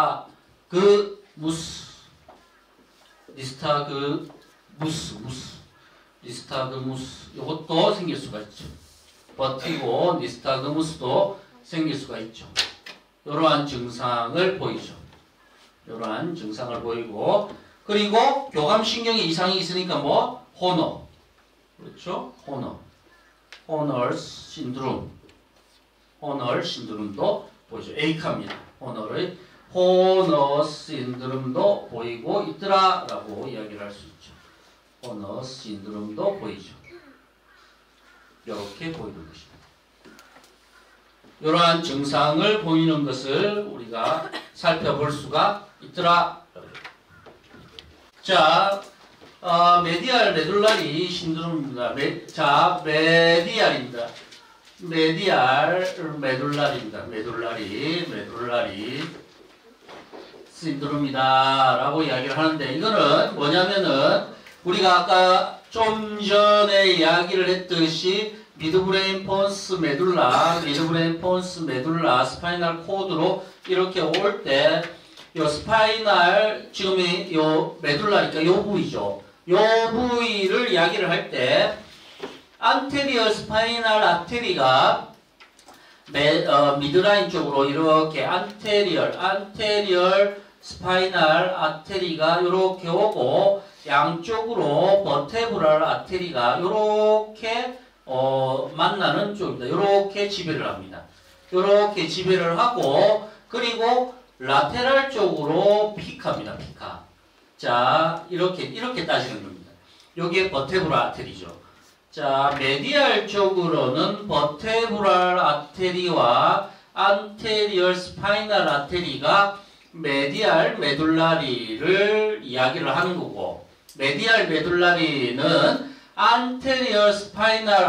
니스타그무스 이것도 생길 수가 있죠. 버티고 니스타그무스도 생길 수가 있죠. 이러한 증상을 보이죠. 이러한 증상을 보이고 그리고 교감신경에 이상이 있으니까 뭐 호너 그렇죠? 호널 신드롬도 보이죠. 에이카입니다. 호너 신드롬도 보이고 있더라라고 이야기를 할 수 있죠. 호너 신드롬도 보이죠. 이렇게 보이는 것입니다. 이러한 증상을 보이는 것을 우리가 살펴볼 수가 있더라. 자, 메디알 메둘라리 신드롬입니다. 메디알입니다. 메디알 메둘라리입니다. 메둘라리 신드롬이다 라고 이야기를 하는데 이거는 뭐냐면은 우리가 아까 좀 전에 이야기를 했듯이 미드브레인 폰스 메둘라 스파이널 코드로 이렇게 올 때 요 스파이널 지금 요 메둘라니까 요 부위죠. 요 부위를 이야기를 할 때 안테리얼 스파이널 아테리가 미드라인 쪽으로 이렇게 안테리얼 스파이널 아테리가 이렇게 오고 양쪽으로 버테브랄 아테리가 이렇게 만나는 쪽입니다. 이렇게 지배를 합니다. 이렇게 지배를 하고 그리고 라테랄 쪽으로 픽합니다. 피카. 자, 이렇게 따지는 겁니다. 여기에 버테브랄 아테리죠. 자, 메디알 쪽으로는 버테브랄 아테리와 안테리얼 스파이널 아테리가 메디알 메둘라리를 이야기를 하는 거고 메디알 메둘라리는 안테리얼 스파이널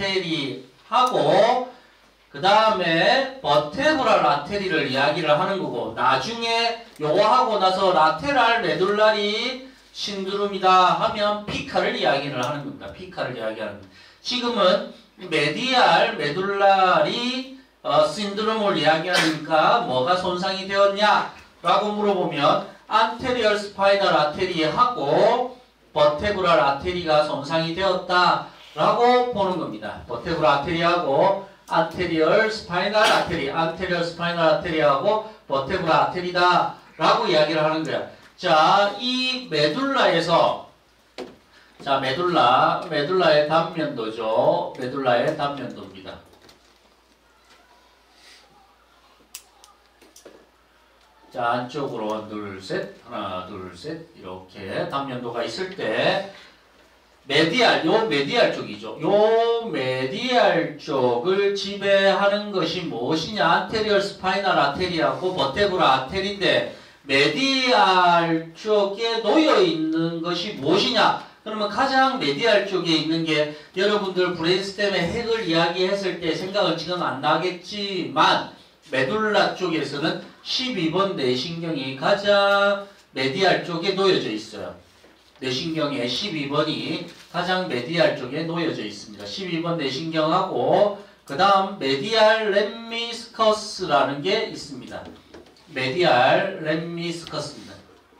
아테리하고 그 다음에 버테브랄 아테리를 이야기를 하는 거고 나중에 요거 하고 나서 라테랄 메둘라리 신드롬이다 하면 피카를 이야기를 하는 겁니다. 피카를 이야기하는 겁니다. 지금은 메디알 메둘라리 신드롬을 이야기하니까 뭐가 손상이 되었냐 라고 물어보면 안테리얼 스파이널 아테리하고 버테브랄 아테리가 손상이 되었다 라고 보는 겁니다. 버테브랄 아테리하고 안테리얼 스파이널 아테리하고 버테브랄 아테리다 라고 이야기를 하는 거야. 자, 이 메둘라에서 자, 메둘라의 단면도죠. 메둘라의 단면도입니다. 자, 안쪽으로 하나, 둘, 셋 이렇게 단면도가 있을 때 메디알 쪽이죠. 요 메디알 쪽을 지배하는 것이 무엇이냐? 안테리얼 스파이널 아테리하고 버테브랄 아테리인데 메디알 쪽에 놓여 있는 것이 무엇이냐? 그러면 가장 메디알 쪽에 있는 게 여러분들 브레인스템의 핵을 이야기했을 때 생각은 지금 안 나겠지만 메둘라 쪽에서는 12번 뇌신경이 가장 메디알 쪽에 놓여져 있어요. 뇌신경의 12번이 가장 메디알 쪽에 놓여져 있습니다. 12번 뇌신경하고 그 다음 메디알 렘미스커스라는 게 있습니다. 메디알 렘미스커스입니다.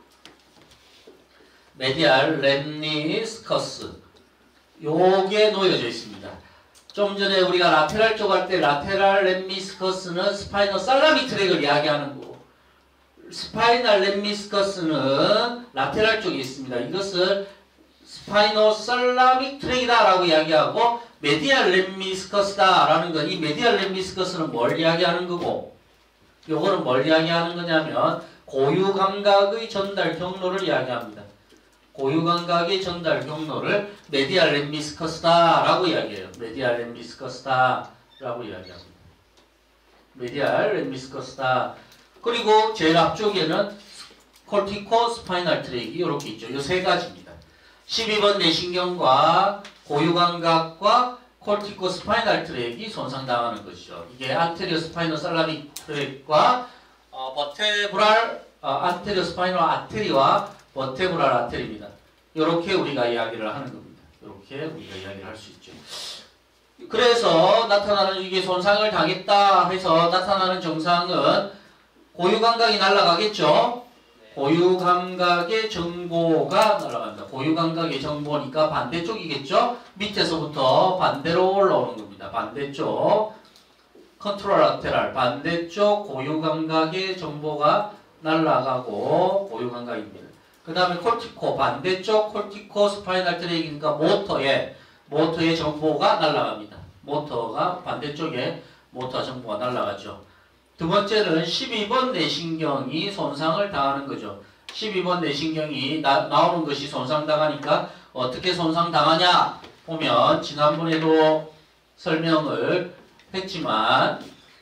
메디알 렘미스커스 요게 놓여져 있습니다. 좀 전에 우리가 라테랄 쪽 할 때 라테랄 렘미스커스는 스파이너 살라미 트랙을 이야기하는 거고 스파이널 렘미스커스는 라테랄 쪽에 있습니다. 이것을 스파이노 살라믹 트랙이다 라고 이야기하고 메디알 렘미스커스다 라는 건 이 메디알 렘미스커스는 뭘 이야기하는 거고 요거는 뭘 이야기하는 거냐면 고유감각의 전달 경로를 이야기합니다. 고유감각의 전달 경로를 메디알 렘미스커스다 라고 이야기해요. 메디알 렘미스커스다 라고 이야기합니다. 메디알 렘미스커스다. 그리고 제일 앞쪽에는 콜티코 스파이널 트랙이 이렇게 있죠. 이 세 가지입니다. 12번 뇌신경과 고유감각과 콜티코 스파이널 트랙이 손상당하는 것이죠. 이게 안테리어 스파이너 살라믹 트랙과 버테브랄 안테리오 스파이널 아테리와 버테브랄 아테리입니다. 이렇게 우리가 이야기를 하는 겁니다. 이렇게 우리가 이야기를 할 수 있죠. 그래서 나타나는 이게 손상을 당했다 해서 나타나는 증상은 고유 감각이 날아가겠죠. 고유 감각의 정보가 날아갑니다. 고유 감각의 정보니까 반대쪽이겠죠. 밑에서부터 반대로 올라오는 겁니다. 반대쪽 컨트롤 라테랄 반대쪽 고유 감각의 정보가 날아가고 고유 감각입니다. 그 다음에 콜티코 반대쪽 콜티코 스파이널 트랙이니까 모터의 정보가 날아갑니다. 모터가 반대쪽에 모터 정보가 날아가죠. 두 번째는 12번 내신경이 손상을 당하는 거죠. 12번 내신경이 나오는 것이 손상당하니까 어떻게 손상당하냐 보면 지난번에도 설명을 했지만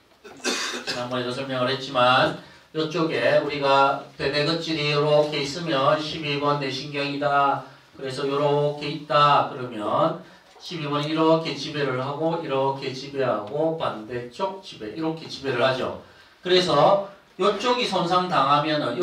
이쪽에 우리가 대뇌근질이 이렇게 있으면 12번 내신경이다. 그래서 이렇게 있다. 그러면 12번이 이렇게 지배를 하고 이렇게 지배하고 반대쪽 지배 이렇게 지배를 하죠. 그래서 이쪽이 손상당하면은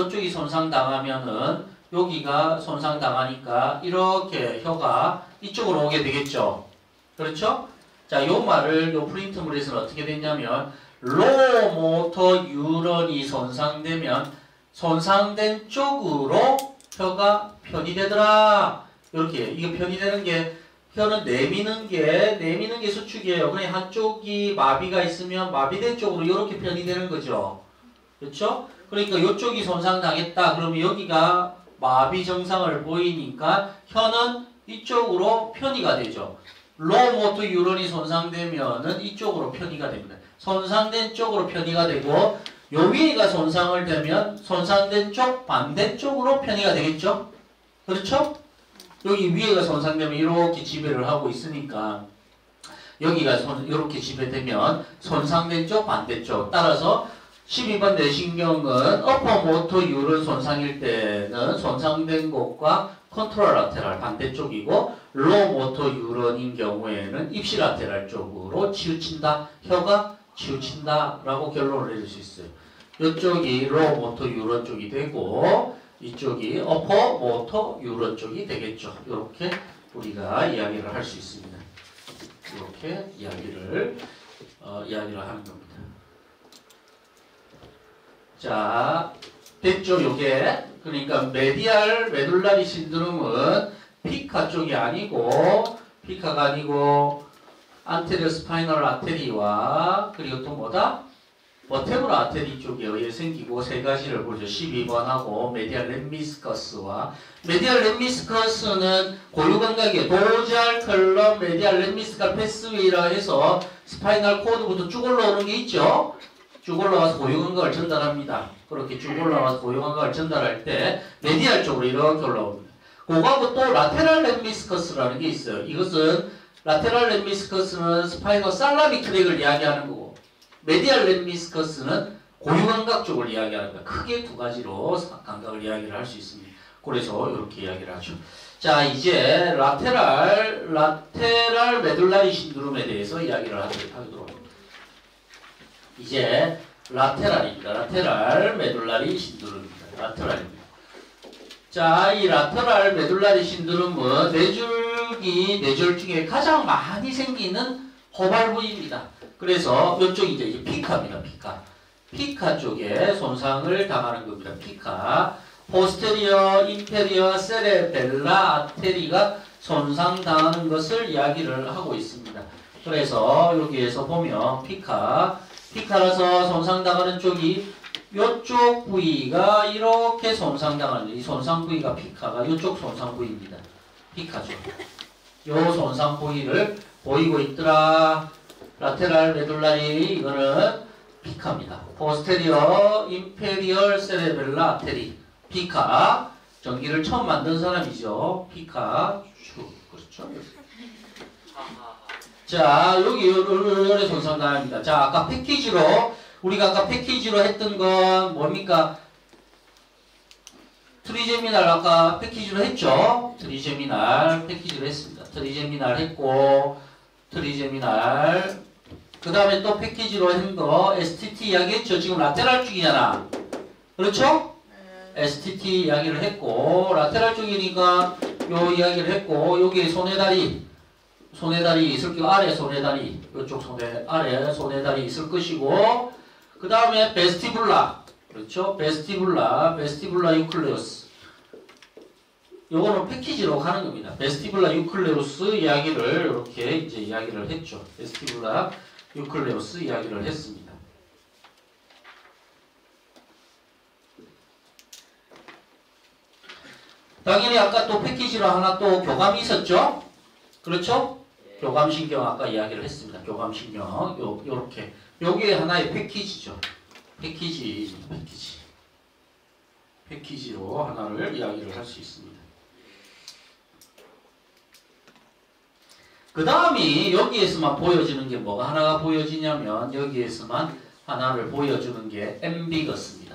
여기가 손상당하니까 이렇게 혀가 이쪽으로 오게 되겠죠. 그렇죠? 자, 요 말을 요 프린트물에서는 어떻게 됐냐면 로우 모터 뉴런이 손상되면 손상된 쪽으로 혀가 편이되더라. 이렇게 이게 편이되는 게 혀는 내미는 게 수축이에요. 그냥 한쪽이 마비가 있으면 마비된 쪽으로 이렇게 편이되는 거죠. 그렇죠? 그러니까 이쪽이 손상당했다. 그러면 여기가 마비 증상을 보이니까 혀는 이쪽으로 편이가 되죠. 로우 모터 뉴런이 손상되면은 이쪽으로 편이가 됩니다. 손상된 쪽으로 편이가 되고 요 위가 손상을 되면 손상된 쪽 반대쪽으로 편이가 되겠죠? 그렇죠? 여기 위에가 손상되면 이렇게 지배를 하고 있으니까 여기가 이렇게 지배되면 손상된 쪽 반대쪽 따라서 12번 내신경은 어퍼 모터 뉴런 손상일 때는 손상된 곳과 컨트롤 라테랄 반대쪽이고 로우 모터 뉴런인 경우에는 입시 라테랄 쪽으로 치우친다. 혀가 치우친다 라고 결론을 내릴 수 있어요. 이쪽이 로우 모터 뉴런 쪽이 되고 이쪽이 어퍼 모터 뉴런 쪽이 되겠죠. 이렇게 우리가 이야기를 할 수 있습니다. 이렇게 이야기를 하는 겁니다. 자, 됐죠? 요게 그러니까 메디알 메둘라리 신드롬은 피카 쪽이 아니고 안테리어 스파이널 아테리와 그리고 또 뭐다? 버테브라 아테리 쪽에 의해 생기고 세 가지를 보죠. 12번하고 메디알 렘미스커스와 메디알 렘미스커스는 고유 감각이에요. 도잘 컬럼 메디알 렘미스컬 패스웨이라 해서 스파이널 코드부터 쭉 올라오는 게 있죠. 쭉 올라와서 고유 감각을 전달합니다. 그렇게 쭉 올라와서 고유 감각을 전달할 때 메디알 쪽으로 이렇게 올라옵니다. 그거하고 또 라테랄 렘미스커스라는 게 있어요. 이것은 라테랄 렘미스커스는 스파이널 살라믹 트랙을 이야기하는 거고 메디알 렘미스커스는 고유 감각 쪽을 이야기하는 거예요. 크게 두 가지로 감각을 이야기를 할 수 있습니다. 그래서 이렇게 이야기를 하죠. 자, 이제 라테랄 메둘라리 신드롬에 대해서 이야기를 하도록 합니다. 이제 라테랄입니다. 라테랄 메둘라리 신드롬입니다. 라테랄입니다. 자, 이 라테랄 메둘라리 신드롬은 뇌줄 중에 가장 많이 생기는 호발 부위입니다. 그래서 이쪽이 이제 피카입니다. 피카 쪽에 손상을 당하는 겁니다. 피카. 포스테리어, 인페리어, 세레벨라 아테리가 손상당하는 것을 이야기를 하고 있습니다. 그래서 여기에서 보면 피카라서 손상당하는 쪽이 이쪽 부위가 이렇게 손상당하는 이 손상 부위가 피카가 이쪽 손상 부위입니다. 피카죠. 요 손상 부위를 보이고 있더라. 라테랄 메둘라리 이거는 피카입니다. 포스테리어 인페리얼 세레벨라 아테리 피카 전기를 처음 만든 사람이죠. 피카 그렇죠. 자, 여기 요래 손상당합니다. 자, 우리가 아까 패키지로 했던 건 뭡니까? 트리제미날 아까 패키지로 했죠? 트리제미날 패키지로 했습니다. 트리제미날 했고 트리제미날 그 다음에 또 패키지로 한 거 STT 이야기했죠? 지금 라테랄 쪽이잖아. 그렇죠? 네. STT 이야기를 했고 라테랄 쪽이니까 요 이야기를 했고 여기 손해다리 있을 거 아래 손해다리 이쪽 아래 손해다리 있을 것이고 그 다음에 베스티불라 그렇죠? 베스티불라 유클레우스 요거는 패키지로 가는 겁니다. 베스티불라 유클레우스 이야기를 이렇게 이제 이야기를 했죠. 베스티불라 유클레우스 이야기를 했습니다. 당연히 아까 또 패키지로 하나 또 교감이 있었죠? 그렇죠? 교감신경 아까 이야기를 했습니다. 교감신경 요렇게 요게 하나의 패키지죠. 패키지로 하나를 이야기를 할 수 있습니다. 그 다음이 여기에서만 보여지는 게 뭐가 하나가 보여지냐면 여기에서만 하나를 보여주는 게 앰비거스입니다.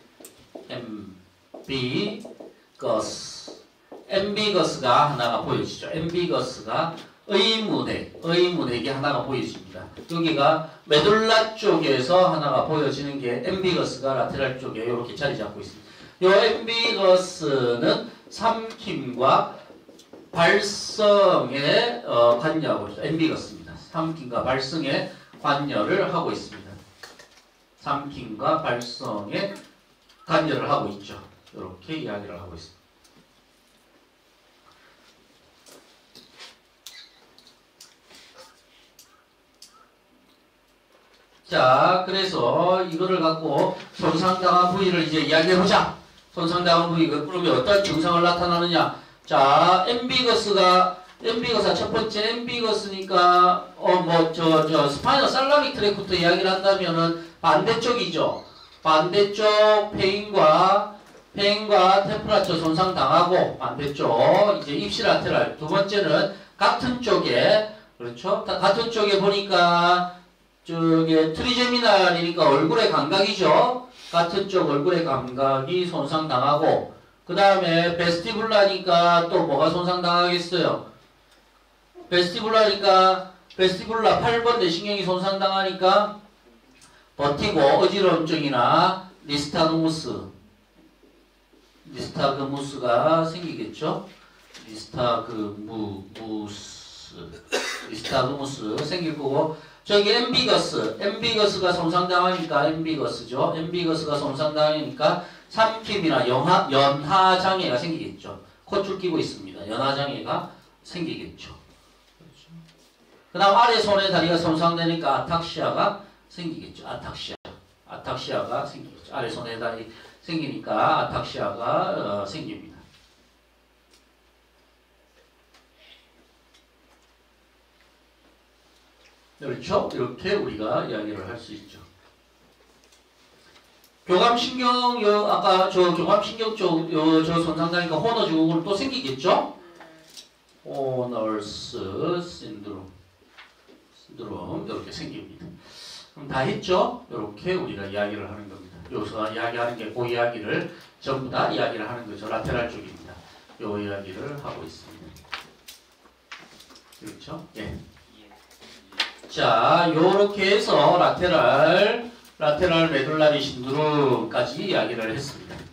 앰비거스가 하나가 보여지죠. 앰비거스가 의문에게 하나가 보여집니다. 여기가 메둘라 쪽에서 하나가 보여지는 게 앰비거스가 라테랄 쪽에 이렇게 자리 잡고 있습니다. 이 앰비거스는 삼킴과 발성에 관여하고 있죠. 앰비거스입니다. 삼킴과 발성에 관여를 하고 있습니다. 삼킴과 발성에 관여를 하고 있죠. 이렇게 이야기를 하고 있습니다. 자, 그래서 이거를 갖고 손상당한 부위를 이제 이야기해보자. 손상당한 부위가 그러면 어떤 증상을 나타나느냐? 자, 앰비거스가 첫 번째 앰비거스니까 스파이너 살라믹 트랙부터 이야기를 한다면은 반대쪽이죠. 반대쪽 페인과 템프라처 손상 당하고 반대쪽 이제 입시라테랄. 두 번째는 같은 쪽에 그렇죠? 같은 쪽에 보니까 저게 트리제미날이니까 얼굴의 감각이죠. 같은 쪽 얼굴의 감각이 손상 당하고 그 다음에 베스티불라니까 또 뭐가 손상당하겠어요? 베스티불라 8번 내신경이 손상당하니까 버티고 어지러움증이나 니스타그무스가 생기겠죠? 니스타그무스 생길 거고 저기 앰비거스가 손상당하니까 앰비거스가 손상당하니까 삼킴이나 연하장애가 생기겠죠. 콧줄 끼고 있습니다. 연하장애가 생기겠죠. 그렇죠. 그 다음 아래 손에 다리가 손상되니까 아탁시아가 생기겠죠. 아탁시아가 생기겠죠. 아래 손에 다리 생기니까 아탁시아가 생깁니다. 그렇죠? 이렇게 우리가 이야기를 할 수 있죠. 교감신경, 아까 저 교감신경 쪽, 저 손상당니까 호너 증후군 또 생기겠죠? 호너스 신드롬 이렇게 생깁니다. 그럼 다 했죠? 이렇게 우리가 이야기를 하는 겁니다. 여기서 이야기하는 게 그 이야기를 전부 다 이야기를 하는 거죠. 라테랄 쪽입니다. 요 이야기를 하고 있습니다. 그렇죠? 예. 자, 요렇게 해서 라테랄 메둘라리 신드롬까지 이야기를 했습니다.